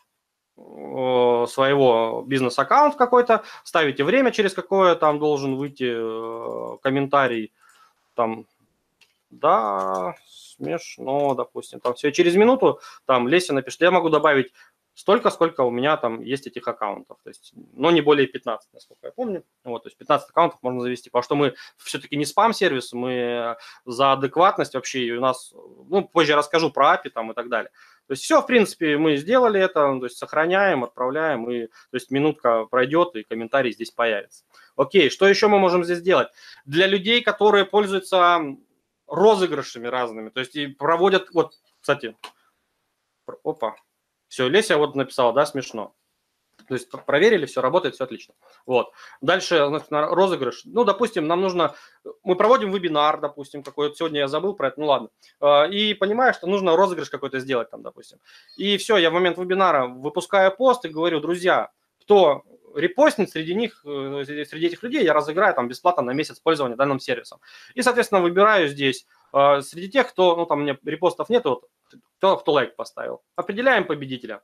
своего бизнес-аккаунт какой-то, ставите время, через какое там должен выйти комментарий. Там, да, смешно, допустим. Там все, через минуту там Леся напишет. Я могу добавить столько, сколько у меня там есть этих аккаунтов, то есть, но не более пятнадцати, насколько я помню. Вот, то есть пятнадцать аккаунтов можно завести, потому что мы все-таки не спам-сервис, мы за адекватность вообще, и у нас, ну, позже я расскажу про эй пи ай там и так далее. То есть все, в принципе, мы сделали это, то есть сохраняем, отправляем, и, то есть минутка пройдет, и комментарий здесь появится. Окей, что еще мы можем здесь сделать? Для людей, которые пользуются розыгрышами разными, то есть и проводят, вот, кстати, опа, все, Леся вот написала, да, смешно. То есть проверили, все работает, все отлично. Вот. Дальше розыгрыш. Ну, допустим, нам нужно... Мы проводим вебинар, допустим, какой-то. Сегодня я забыл про это, ну ладно. И понимаю, что нужно розыгрыш какой-то сделать там, допустим. И все, я в момент вебинара выпускаю пост и говорю, друзья, кто репостнет, среди них, среди этих людей я разыграю там бесплатно на месяц пользования данным сервисом. И, соответственно, выбираю здесь среди тех, кто, ну, там у меня репостов нет, вот, кто, кто лайк поставил. Определяем победителя.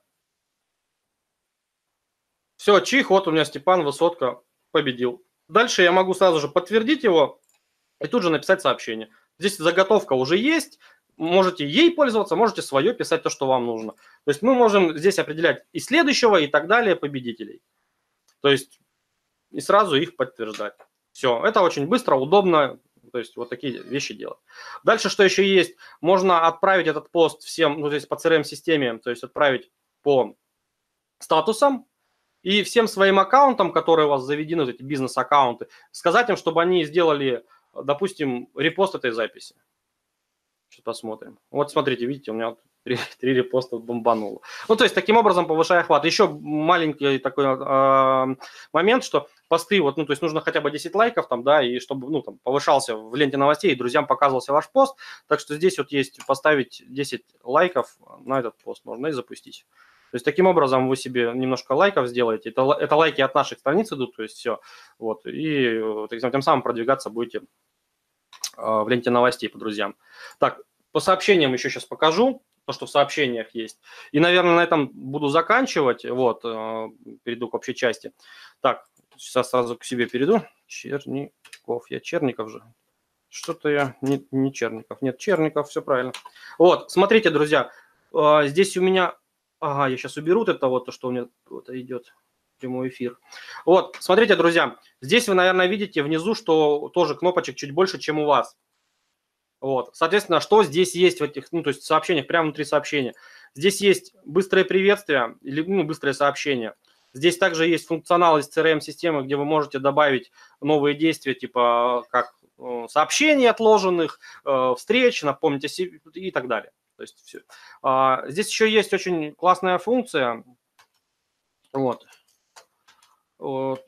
Все, чих, вот у меня Степан Высотко победил. Дальше я могу сразу же подтвердить его и тут же написать сообщение. Здесь заготовка уже есть, можете ей пользоваться, можете свое писать то, что вам нужно. То есть мы можем здесь определять и следующего, и так далее победителей. То есть и сразу их подтверждать. Все, это очень быстро, удобно. То есть вот такие вещи делать. Дальше что еще есть? Можно отправить этот пост всем, ну, то есть по си ар эм-системе, то есть отправить по статусам и всем своим аккаунтам, которые у вас заведены, вот эти бизнес-аккаунты, сказать им, чтобы они сделали, допустим, репост этой записи. Сейчас посмотрим. Вот смотрите, видите, у меня три, три репоста бомбануло. Ну, то есть таким образом повышая охват. Еще маленький такой э, момент, что посты, вот, ну, то есть нужно хотя бы десять лайков там, да, и чтобы, ну, там, повышался в ленте новостей, и друзьям показывался ваш пост. Так что здесь вот есть поставить десять лайков на этот пост можно и запустить. То есть таким образом вы себе немножко лайков сделаете. Это, это лайки от наших страниц идут, то есть все. Вот, и тем самым продвигаться будете в ленте новостей по друзьям. Так, по сообщениям еще сейчас покажу, то, что в сообщениях есть. И, наверное, на этом буду заканчивать. Вот, перейду к общей части. Так, сейчас сразу к себе перейду. Черников, я Черников же. Что-то я не, не Черников. Нет, Черников, все правильно. Вот, смотрите, друзья, здесь у меня... Ага, я сейчас уберу это вот, то, что у меня вот идет. Прямой эфир. Вот, смотрите, друзья, здесь вы, наверное, видите внизу, что тоже кнопочек чуть больше, чем у вас. Вот, соответственно, что здесь есть в этих, ну, то есть сообщениях, прямо внутри сообщения. Здесь есть быстрое приветствие, или, ну, быстрое сообщение. Здесь также есть функционал из си ар эм-системы, где вы можете добавить новые действия, типа как сообщений отложенных, встреч, напомнить о себе и так далее. То есть все. Здесь еще есть очень классная функция. Вот. Вот,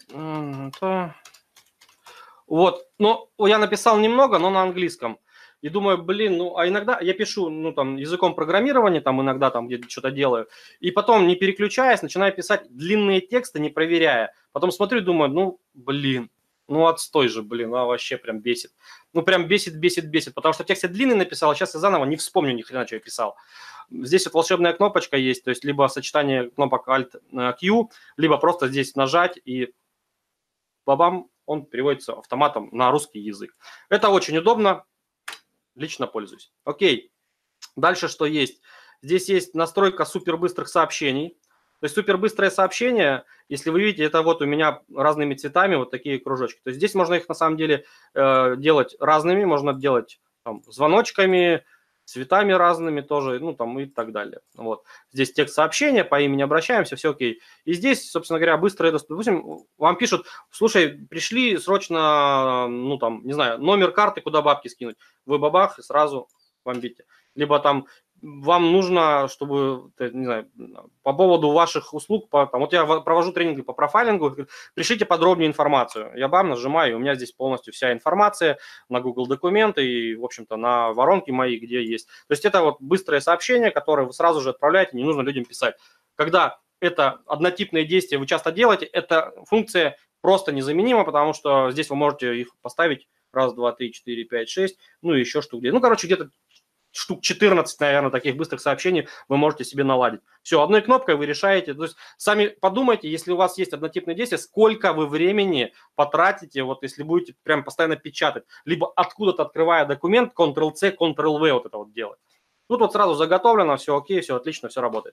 вот, ну, я написал немного, но на английском. И думаю, блин, ну, а иногда я пишу, ну, там, языком программирования, там, иногда там где-то что-то делаю, и потом, не переключаясь, начинаю писать длинные тексты, не проверяя. Потом смотрю и думаю, ну, блин, ну, отстой же, блин, а вообще прям бесит. Ну, прям бесит, бесит, бесит, потому что текст я длинный написал, а сейчас я заново не вспомню ни хрена, что я писал. Здесь вот волшебная кнопочка есть, то есть либо сочетание кнопок Alt-Q, либо просто здесь нажать и бабам, он переводится автоматом на русский язык. Это очень удобно, лично пользуюсь. Окей, дальше что есть? Здесь есть настройка супербыстрых сообщений. То есть супербыстрое сообщение, если вы видите, это вот у меня разными цветами вот такие кружочки. То есть здесь можно их на самом деле э, делать разными, можно делать там, звоночками, цветами разными тоже, ну там и так далее. Вот. Здесь текст сообщения, по имени обращаемся, все окей. И здесь, собственно говоря, быстрое доступ. Допустим, вам пишут, слушай, пришли срочно, ну там, не знаю, номер карты, куда бабки скинуть. Вы бабах и сразу бомбите. Либо там вам нужно, чтобы, не знаю, по поводу ваших услуг, по, там, вот я провожу тренинги по профайлингу, пришлите подробнее информацию. Я бам, нажимаю, и у меня здесь полностью вся информация на Google документы и, в общем-то, на воронке мои, где есть. То есть это вот быстрое сообщение, которое вы сразу же отправляете, не нужно людям писать. Когда это однотипные действия вы часто делаете, эта функция просто незаменима, потому что здесь вы можете их поставить раз, два, три, четыре, пять, шесть, ну и еще штук где. Ну, короче, где-то штук четырнадцать, наверное, таких быстрых сообщений вы можете себе наладить. Все, одной кнопкой вы решаете. То есть сами подумайте, если у вас есть однотипные действия, сколько вы времени потратите, вот если будете прям постоянно печатать, либо откуда-то открывая документ, контрол-C, контрол-V вот это вот делать. Тут вот сразу заготовлено, все окей, все отлично, все работает.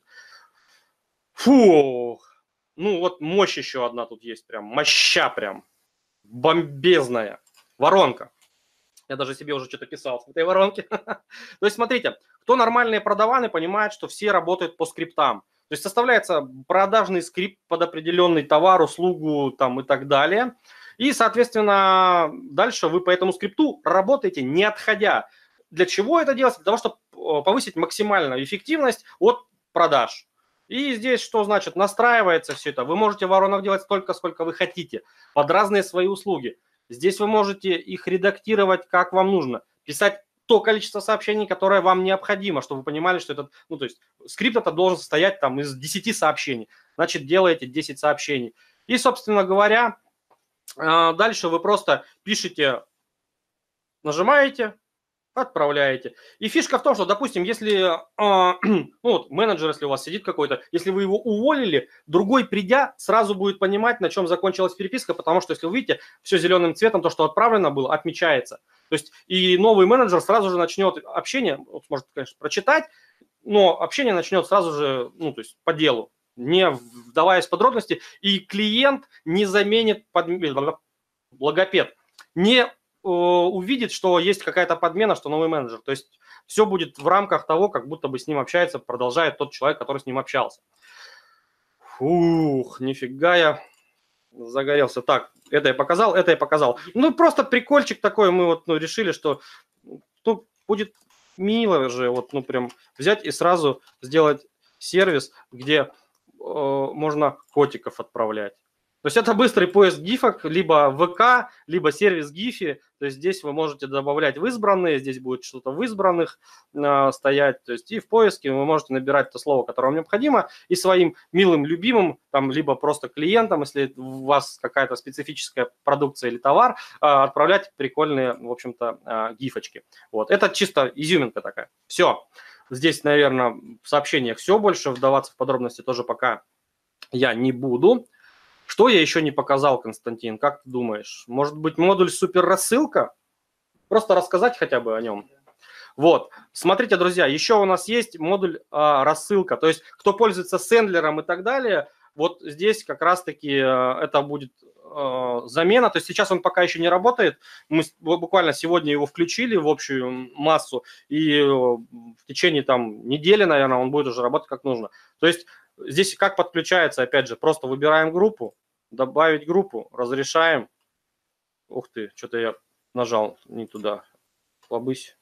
Фух. Ну вот мощь еще одна тут есть, прям моща прям, бомбезная. Воронка. Я даже себе уже что-то писал в этой воронке. То есть, смотрите, кто нормальные продаваны, понимает, что все работают по скриптам. То есть составляется продажный скрипт под определенный товар, услугу там, и так далее. И, соответственно, дальше вы по этому скрипту работаете, не отходя. Для чего это делается? Для того, чтобы повысить максимальную эффективность от продаж. И здесь что значит? Настраивается все это. Вы можете воронок делать столько, сколько вы хотите, под разные свои услуги. Здесь вы можете их редактировать, как вам нужно. Писать то количество сообщений, которое вам необходимо, чтобы вы понимали, что этот, ну, то есть скрипт это должен состоять там из десяти сообщений. Значит, делаете десять сообщений. И, собственно говоря, дальше вы просто пишете, нажимаете, отправляете. И фишка в том, что, допустим, если э, ну вот, менеджер, если у вас сидит какой-то, если вы его уволили, другой, придя, сразу будет понимать, на чем закончилась переписка, потому что, если вы видите, все зеленым цветом, то, что отправлено было, отмечается. То есть и новый менеджер сразу же начнет общение, вот, может, конечно, прочитать, но общение начнет сразу же, ну, то есть по делу, не вдаваясь в подробности, и клиент не заменит под... логопед, не увидит, что есть какая-то подмена, что новый менеджер. То есть все будет в рамках того, как будто бы с ним общается, продолжает тот человек, который с ним общался. Фух, нифига я загорелся. Так, это я показал, это я показал. Ну, просто прикольчик такой, мы вот ну, решили, что ну, будет мило же, вот, ну, прям взять и сразу сделать сервис, где э, можно котиков отправлять. То есть это быстрый поиск гифок, либо ВК, либо сервис Гифи. То есть здесь вы можете добавлять в избранные, здесь будет что-то в избранных э, стоять. То есть и в поиске вы можете набирать то слово, которое вам необходимо, и своим милым, любимым, там, либо просто клиентам, если у вас какая-то специфическая продукция или товар, э, отправлять прикольные, в общем-то, э, гифочки. Вот. Это чисто изюминка такая. Все. Здесь, наверное, в сообщениях все, больше вдаваться в подробности тоже пока я не буду. Что я еще не показал, Константин? Как ты думаешь? Может быть, модуль суперрассылка? Просто рассказать хотя бы о нем. Вот. Смотрите, друзья, еще у нас есть модуль а, рассылка. То есть, кто пользуется сендлером и так далее, вот здесь как раз-таки а, это будет а, замена. То есть сейчас он пока еще не работает. Мы буквально сегодня его включили в общую массу. И в течение там недели, наверное, он будет уже работать как нужно. То есть здесь как подключается, опять же, просто выбираем группу, добавить группу, разрешаем. Ух ты, что-то я нажал не туда. Лобысь.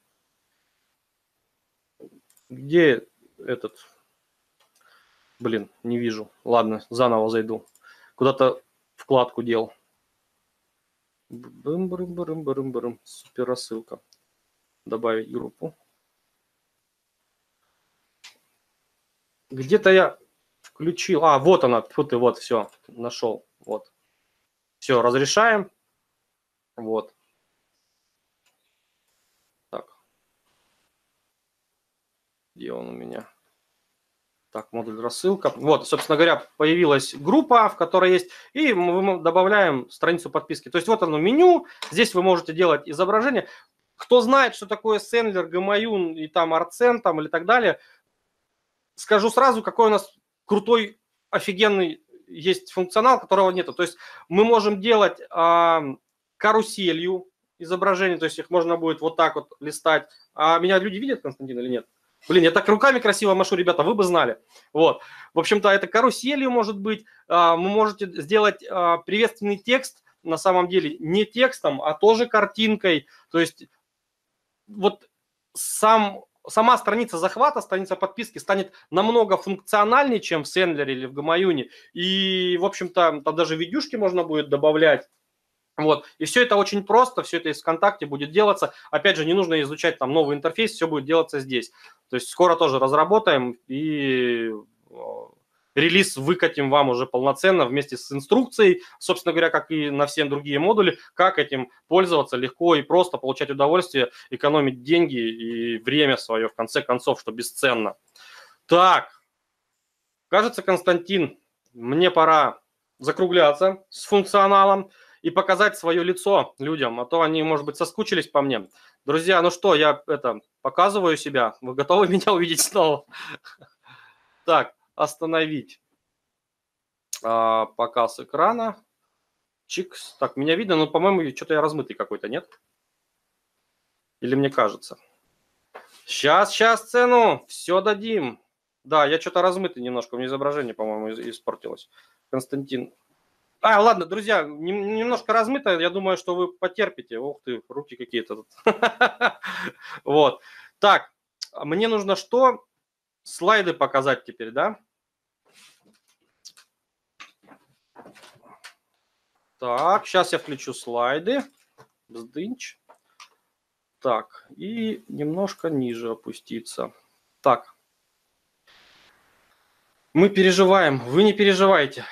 Где этот? Блин, не вижу. Ладно, заново зайду. Куда-то вкладку дел. Бым-брым-брым-брым-брым. Супер рассылка. Добавить группу. Где-то я включил. А, вот она. Вот и вот, все, нашел. Вот. Все, разрешаем. Вот. Так. Где он у меня? Так, модуль рассылка. Вот, собственно говоря, появилась группа, в которой есть, и мы добавляем страницу подписки. То есть вот оно меню, здесь вы можете делать изображение. Кто знает, что такое Sendler, Гамаюн и там Арцен там или так далее, скажу сразу, какой у нас крутой, офигенный есть функционал, которого нету. То есть мы можем делать а, каруселью изображений, то есть их можно будет вот так вот листать. А меня люди видят, Константин, или нет? Блин, я так руками красиво машу, ребята, вы бы знали. Вот. В общем-то, это каруселью может быть. Вы можете сделать приветственный текст, на самом деле, не текстом, а тоже картинкой. То есть вот сам, сама страница захвата, страница подписки станет намного функциональнее, чем в Sendler или в Гамаюне. И, в общем-то, там даже видюшки можно будет добавлять. Вот. И все это очень просто, все это из ВКонтакте будет делаться. Опять же, не нужно изучать там новый интерфейс, все будет делаться здесь. То есть скоро тоже разработаем и релиз выкатим вам уже полноценно вместе с инструкцией, собственно говоря, как и на все другие модули, как этим пользоваться легко и просто, получать удовольствие, экономить деньги и время свое, в конце концов, что бесценно. Так, кажется, Константин, мне пора закругляться с функционалом и показать свое лицо людям, а то они, может быть, соскучились по мне. Друзья, ну что, я это показываю себя. Вы готовы меня увидеть снова? Так, остановить а, показ экрана. Чикс. Так, меня видно, но, по-моему, что-то я размытый какой-то, нет? Или мне кажется? Сейчас, сейчас цену, все дадим. Да, я что-то размытый немножко, у меня изображение, по-моему, испортилось. Константин. А, ладно, друзья, немножко размыто, я думаю, что вы потерпите. Ух ты, руки какие-то тут. Вот. Так, мне нужно что? Слайды показать теперь, да? Так, сейчас я включу слайды. Бздынч. Так, и немножко ниже опуститься. Так. Мы переживаем, вы не переживайте.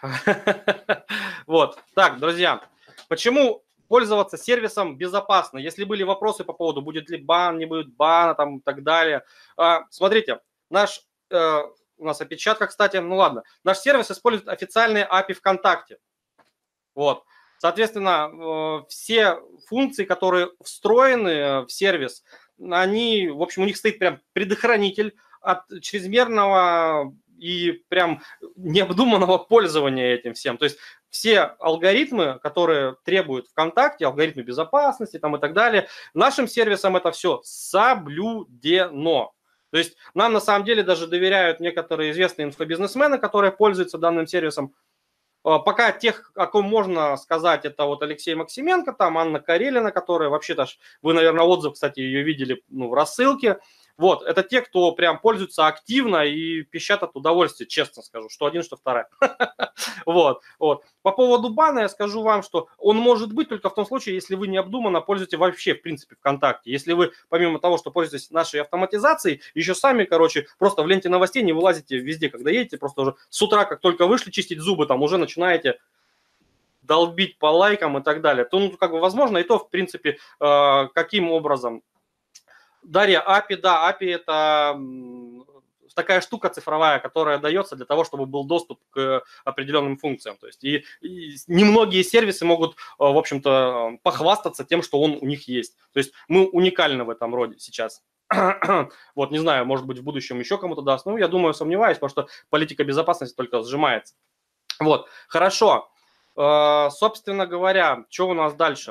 Вот, так, друзья, почему пользоваться сервисом безопасно? Если были вопросы по поводу, будет ли бан, не будет бана, там и так далее. Смотрите, наш, у нас опечатка, кстати, ну ладно, наш сервис использует официальные эй пи ай ВКонтакте. Вот, соответственно, все функции, которые встроены в сервис, они, в общем, у них стоит прям предохранитель от чрезмерного и прям необдуманного пользования этим всем. То есть все алгоритмы, которые требуют ВКонтакте, алгоритмы безопасности там и так далее, нашим сервисом это все соблюдено. То есть нам на самом деле даже доверяют некоторые известные инфобизнесмены, которые пользуются данным сервисом. Пока тех, о ком можно сказать, это вот Алексей Максименко, там Анна Карелина, которая вообще-то, вы, наверное, отзыв, кстати, ее видели ну, в рассылке. Вот, это те, кто прям пользуется активно и пищат от удовольствия, честно скажу, что один, что вторая. Вот, вот. По поводу бана я скажу вам, что он может быть только в том случае, если вы необдуманно пользуетесь вообще, в принципе, ВКонтакте. Если вы, помимо того, что пользуетесь нашей автоматизацией, еще сами, короче, просто в ленте новостей не вылазите везде, когда едете, просто уже с утра, как только вышли чистить зубы, там уже начинаете долбить по лайкам и так далее. То, ну, как бы, возможно, и то, в принципе, э, каким образом. Дарья, эй пи ай, да, эй пи ай это такая штука цифровая, которая дается для того, чтобы был доступ к определенным функциям. То есть и, и немногие сервисы могут, в общем-то, похвастаться тем, что он у них есть. То есть мы уникальны в этом роде сейчас. Вот, не знаю, может быть, в будущем еще кому-то даст. Ну, я думаю, сомневаюсь, потому что политика безопасности только сжимается. Вот, хорошо. Собственно говоря, что у нас дальше?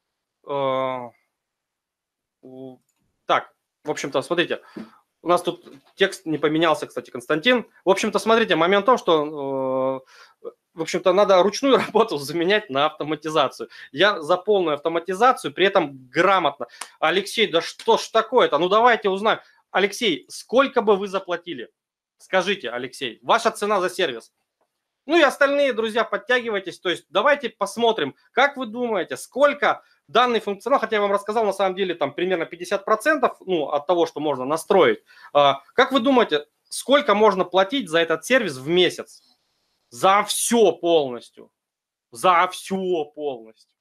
Так, в общем-то, смотрите, у нас тут текст не поменялся, кстати, Константин. В общем-то, смотрите, момент в том, что, э, в общем-то, надо ручную работу заменять на автоматизацию. Я за полную автоматизацию, при этом грамотно. Алексей, да что ж такое-то? Ну, давайте узнаем. Алексей, сколько бы вы заплатили? Скажите, Алексей, ваша цена за сервис. Ну и остальные, друзья, подтягивайтесь. То есть давайте посмотрим, как вы думаете, сколько данный функционал, хотя я вам рассказал, на самом деле, там примерно пятьдесят процентов ну, от того, что можно настроить. Как вы думаете, сколько можно платить за этот сервис в месяц? За все полностью. За все полностью.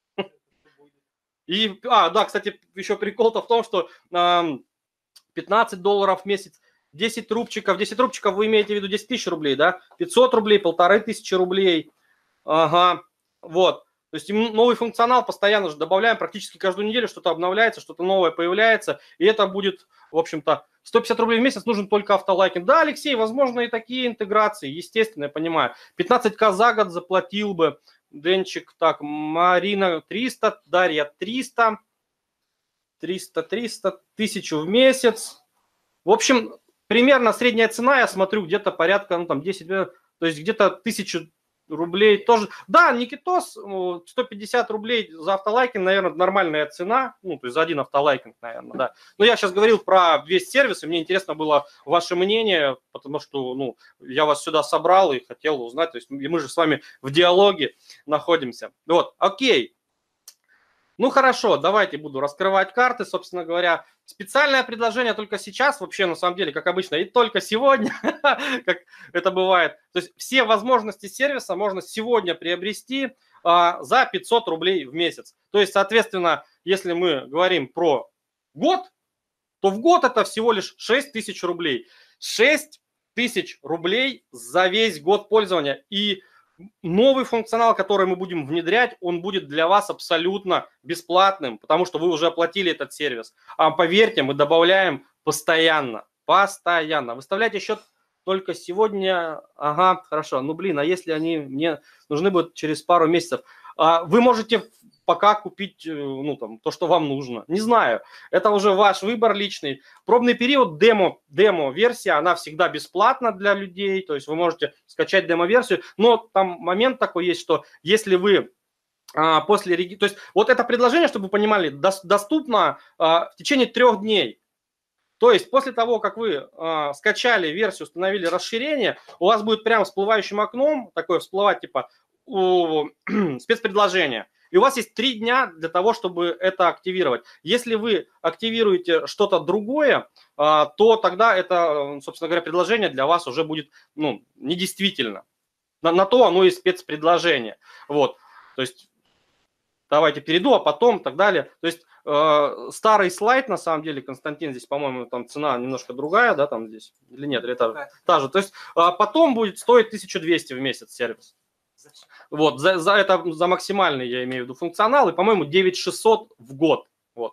И, а, да, кстати, еще прикол-то в том, что э, пятнадцать долларов в месяц, десять рубчиков, десять рубчиков вы имеете в виду десять тысяч рублей, да? пятьсот рублей, полторы тысячи рублей. Ага, вот. То есть новый функционал постоянно же добавляем, практически каждую неделю что-то обновляется, что-то новое появляется, и это будет, в общем-то, сто пятьдесят рублей в месяц нужен только автолайкинг. Да, Алексей, возможно и такие интеграции, естественно, я понимаю. пятнадцать тысяч за год заплатил бы, Денчик, так, Марина триста, Дарья триста, триста, триста, тысячу в месяц. В общем, примерно средняя цена, я смотрю, где-то порядка, ну там десять, то есть где-то тысячу рублей тоже. Да, Никитос, сто пятьдесят рублей за автолайкинг, наверное, нормальная цена. Ну, то есть за один автолайкинг, наверное, да. Но я сейчас говорил про весь сервис, и мне интересно было ваше мнение, потому что, ну, я вас сюда собрал и хотел узнать. То есть мы же с вами в диалоге находимся. Вот, окей. Ну хорошо, давайте буду раскрывать карты, собственно говоря. Специальное предложение только сейчас, вообще на самом деле, как обычно, и только сегодня, как это бывает. То есть все возможности сервиса можно сегодня приобрести а, за пятьсот рублей в месяц. То есть, соответственно, если мы говорим про год, то в год это всего лишь шесть тысяч рублей. шесть тысяч рублей за весь год пользования. И новый функционал, который мы будем внедрять, он будет для вас абсолютно бесплатным, потому что вы уже оплатили этот сервис. А поверьте, мы добавляем постоянно, постоянно. Выставляйте счет только сегодня. Ага, хорошо. Ну, блин, а если они мне нужны будут через пару месяцев? Вы можете пока купить, ну, там, то, что вам нужно. Не знаю. Это уже ваш выбор личный. Пробный период, демо, демо-версия, она всегда бесплатна для людей. То есть вы можете скачать демо-версию. Но там момент такой есть, что если вы а, после регистрации... То есть вот это предложение, чтобы вы понимали, доступно а, в течение трех дней. То есть после того, как вы э, скачали версию, установили расширение, у вас будет прямо всплывающим окном такое всплывать типа у, спецпредложение. И у вас есть три дня для того, чтобы это активировать. Если вы активируете что-то другое, э, то тогда это, собственно говоря, предложение для вас уже будет ну, недействительно. На, на то оно и спецпредложение. Вот. То есть давайте перейду, а потом так далее. То есть э, старый слайд, на самом деле, Константин, здесь, по-моему, там цена немножко другая, да, там здесь, или нет, или та, та же. То есть э, потом будет стоить тысяча двести в месяц сервис. Вот, за, за это, за максимальный, я имею в виду, функционал, и, по-моему, девять тысяч шестьсот в год. Вот.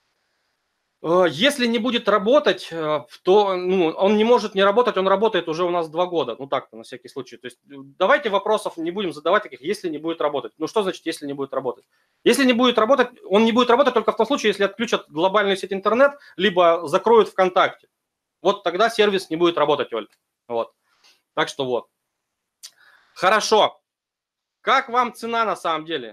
Если не будет работать, то ну, он не может не работать, он работает уже у нас два года. Ну так-то, на всякий случай. То есть давайте вопросов не будем задавать таких, если не будет работать. Ну что значит, если не будет работать? Если не будет работать, он не будет работать только в том случае, если отключат глобальную сеть интернет, либо закроют ВКонтакте. Вот тогда сервис не будет работать, Оль. Вот. Так что вот. Хорошо. Как вам цена на самом деле?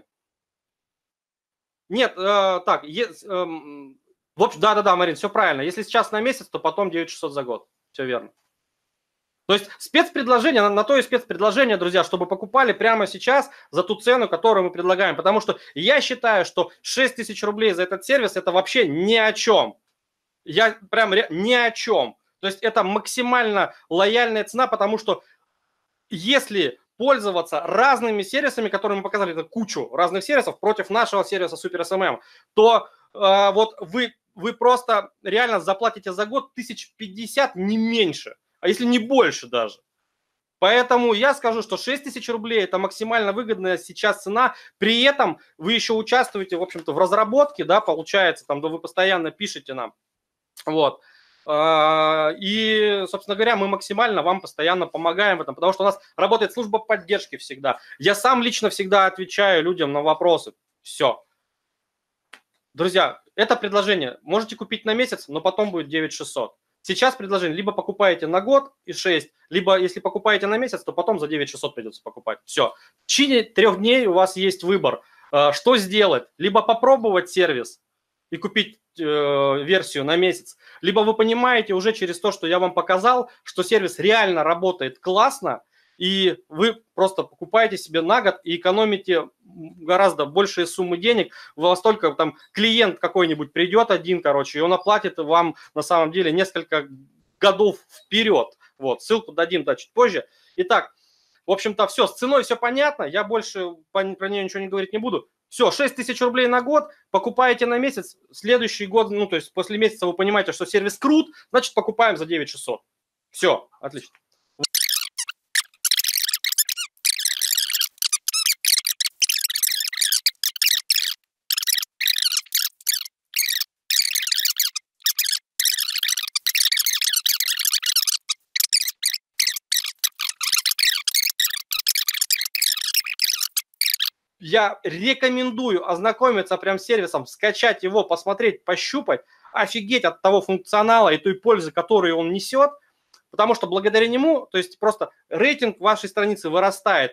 Нет, э, так, е, э, в общем, да-да-да, Марин, все правильно. Если сейчас на месяц, то потом девять тысяч шестьсот за год. Все верно. То есть спецпредложение, на, на то и спецпредложение, друзья, чтобы покупали прямо сейчас за ту цену, которую мы предлагаем. Потому что я считаю, что шесть тысяч рублей за этот сервис – это вообще ни о чем. Я прям ни о чем. То есть это максимально лояльная цена, потому что если пользоваться разными сервисами, которые мы показали, это кучу разных сервисов против нашего сервиса Super эс эм эм, то э, вот вы, вы просто реально заплатите за год тысяч пятьдесят, не меньше, а если не больше даже. Поэтому я скажу, что шесть тысяч рублей – это максимально выгодная сейчас цена. При этом вы еще участвуете, в общем-то, в разработке, да, получается, там, да, вы постоянно пишете нам. Вот. И, собственно говоря, мы максимально вам постоянно помогаем в этом, потому что у нас работает служба поддержки всегда. Я сам лично всегда отвечаю людям на вопросы. Все. Друзья, это предложение можете купить на месяц, но потом будет девять тысяч шестьсот. Сейчас предложение либо покупаете на год и шесть, либо если покупаете на месяц, то потом за девять тысяч шестьсот придется покупать. Все. В течение трех дней у вас есть выбор, что сделать. Либо попробовать сервис и купить э, версию на месяц, либо вы понимаете уже через то, что я вам показал, что сервис реально работает классно, и вы просто покупаете себе на год и экономите гораздо большие суммы денег. У вас только там клиент какой-нибудь придет один, короче, и он оплатит вам на самом деле несколько годов вперед. Вот, ссылку дадим да, чуть позже. Итак, В общем-то, все, с ценой все понятно, я больше про нее ничего не говорить не буду. Все, шесть тысяч рублей на год, покупаете на месяц, следующий год, ну, то есть после месяца вы понимаете, что сервис крут, значит, покупаем за девять тысяч шестьсот. Все, отлично. Я рекомендую ознакомиться прям с сервисом, скачать его, посмотреть, пощупать, офигеть от того функционала и той пользы, которую он несет, потому что благодаря нему, то есть просто рейтинг вашей страницы вырастает,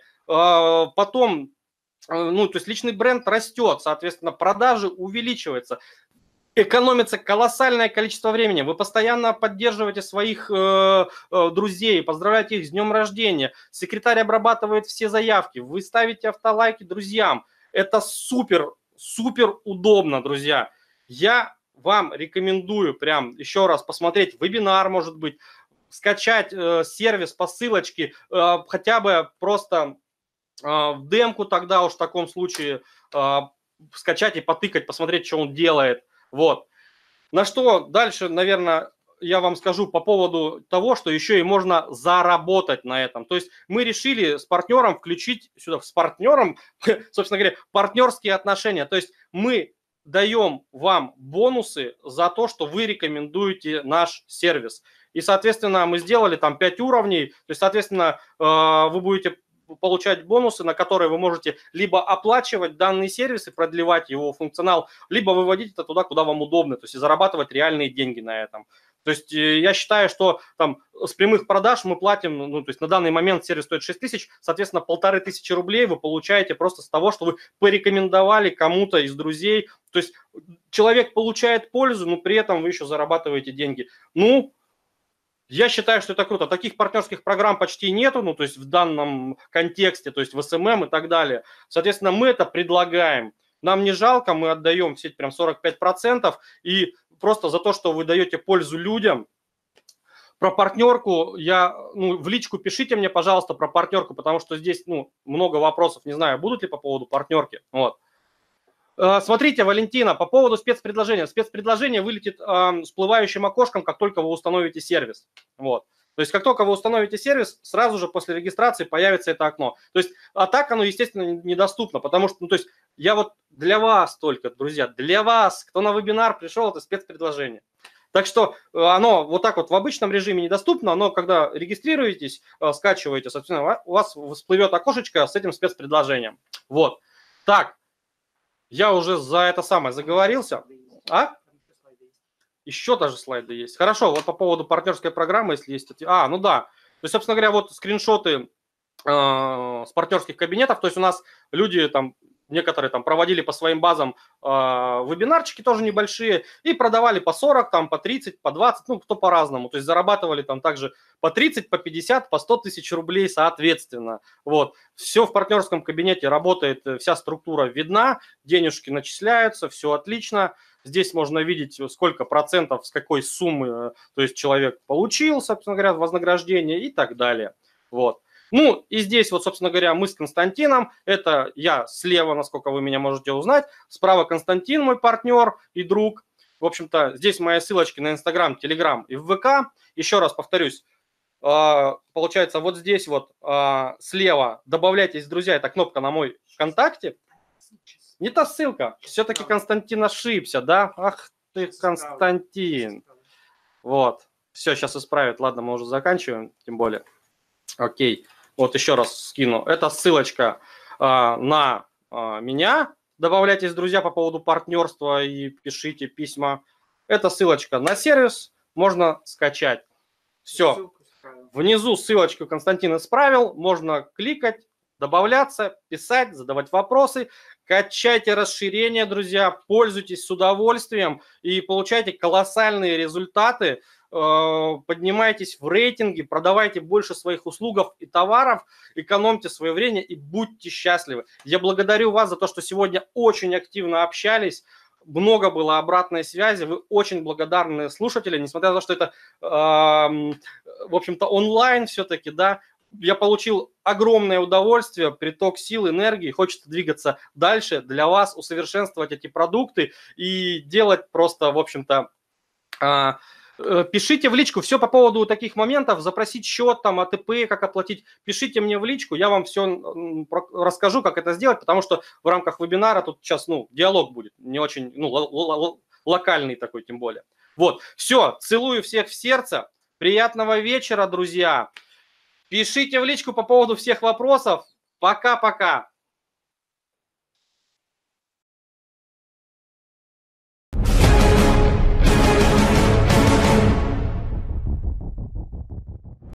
потом, ну, то есть личный бренд растет, соответственно, продажи увеличиваются. Экономится колоссальное количество времени. Вы постоянно поддерживаете своих э, э, друзей, поздравляете их с днем рождения. Секретарь обрабатывает все заявки. Вы ставите автолайки друзьям. Это супер, супер удобно, друзья. Я вам рекомендую прям еще раз посмотреть вебинар, может быть, скачать э, сервис по ссылочке, э, хотя бы просто э, в демку тогда уж в таком случае э, скачать и потыкать, посмотреть, что он делает. Вот. На что дальше, наверное, я вам скажу по поводу того, что еще и можно заработать на этом. То есть мы решили с партнером включить сюда, с партнером, собственно говоря, партнерские отношения. То есть мы даем вам бонусы за то, что вы рекомендуете наш сервис. И, соответственно, мы сделали там пять уровней. То есть, соответственно, вы будете получать бонусы, на которые вы можете либо оплачивать данный сервис и продлевать его функционал, либо выводить это туда, куда вам удобно, то есть и зарабатывать реальные деньги на этом. То есть я считаю, что там с прямых продаж мы платим, ну, то есть на данный момент сервис стоит шесть тысяч, соответственно, полторы тысячи рублей вы получаете просто с того, что вы порекомендовали кому-то из друзей. То есть человек получает пользу, но при этом вы еще зарабатываете деньги. Ну, я считаю, что это круто. Таких партнерских программ почти нету, ну, то есть в данном контексте, то есть в эс эм эм и так далее. Соответственно, мы это предлагаем. Нам не жалко, мы отдаем в сеть прям сорок пять процентов. И просто за то, что вы даете пользу людям. Про партнерку я, ну, в личку пишите мне, пожалуйста, про партнерку, потому что здесь, ну, много вопросов. Не знаю, будут ли по поводу партнерки. Вот. Смотрите, Валентина, по поводу спецпредложения. Спецпредложение вылетит э, всплывающим окошком, как только вы установите сервис. Вот. То есть, как только вы установите сервис, сразу же после регистрации появится это окно. То есть, а так оно, естественно, недоступно, потому что, ну, то есть, я вот для вас только, друзья, для вас, кто на вебинар пришел, это спецпредложение. Так что оно вот так вот в обычном режиме недоступно, но когда регистрируетесь, э, скачиваете, собственно, у вас всплывет окошечко с этим спецпредложением. Вот. Так. Я уже за это самое заговорился. А? Еще даже слайды есть. Хорошо, вот по поводу партнерской программы, если есть... А, ну да. То есть, собственно говоря, вот скриншоты э, с партнерских кабинетов. То есть у нас люди там, некоторые там проводили по своим базам э, вебинарчики тоже небольшие и продавали по сорок, там, по тридцать, по двадцать, ну, кто по-разному. То есть зарабатывали там также по тридцать, по пятьдесят, по сто тысяч рублей соответственно. Вот. Все в партнерском кабинете работает, вся структура видна, денежки начисляются, все отлично. Здесь можно видеть, сколько процентов, с какой суммы, то есть человек получил, собственно говоря, вознаграждение и так далее. Вот. Ну, и здесь вот, собственно говоря, мы с Константином, это я слева, насколько вы меня можете узнать, справа Константин, мой партнер и друг. В общем-то, здесь мои ссылочки на Инстаграм, Телеграм и в ВК. Еще раз повторюсь, получается, вот здесь вот слева добавляйтесь, друзья, это кнопка на мой ВКонтакте. Не та ссылка, все-таки Константин ошибся, да? Ах ты, Константин. Вот, все, сейчас исправят, ладно, мы уже заканчиваем, тем более. Окей. Вот еще раз скину. Это ссылочка э, на э, меня. Добавляйтесь, друзья, по поводу партнерства и пишите письма. Это ссылочка на сервис. Можно скачать. Все. Внизу ссылочку Константин исправил. Можно кликать, добавляться, писать, задавать вопросы. Качайте расширения, друзья. Пользуйтесь с удовольствием и получайте колоссальные результаты. Поднимайтесь в рейтинге, продавайте больше своих услуг и товаров, экономьте свое время и будьте счастливы. Я благодарю вас за то, что сегодня очень активно общались, много было обратной связи, вы очень благодарные слушатели, несмотря на то, что это, в общем-то, онлайн все-таки, да, я получил огромное удовольствие, приток сил, энергии, хочется двигаться дальше для вас, усовершенствовать эти продукты и делать просто, в общем-то, пишите в личку все по поводу таких моментов, запросить счет, там, АТП, как оплатить, пишите мне в личку, я вам все расскажу, как это сделать, потому что в рамках вебинара тут сейчас, ну, диалог будет, не очень, ну, локальный такой тем более. Вот, все, целую всех в сердце, приятного вечера, друзья, пишите в личку по поводу всех вопросов, пока-пока.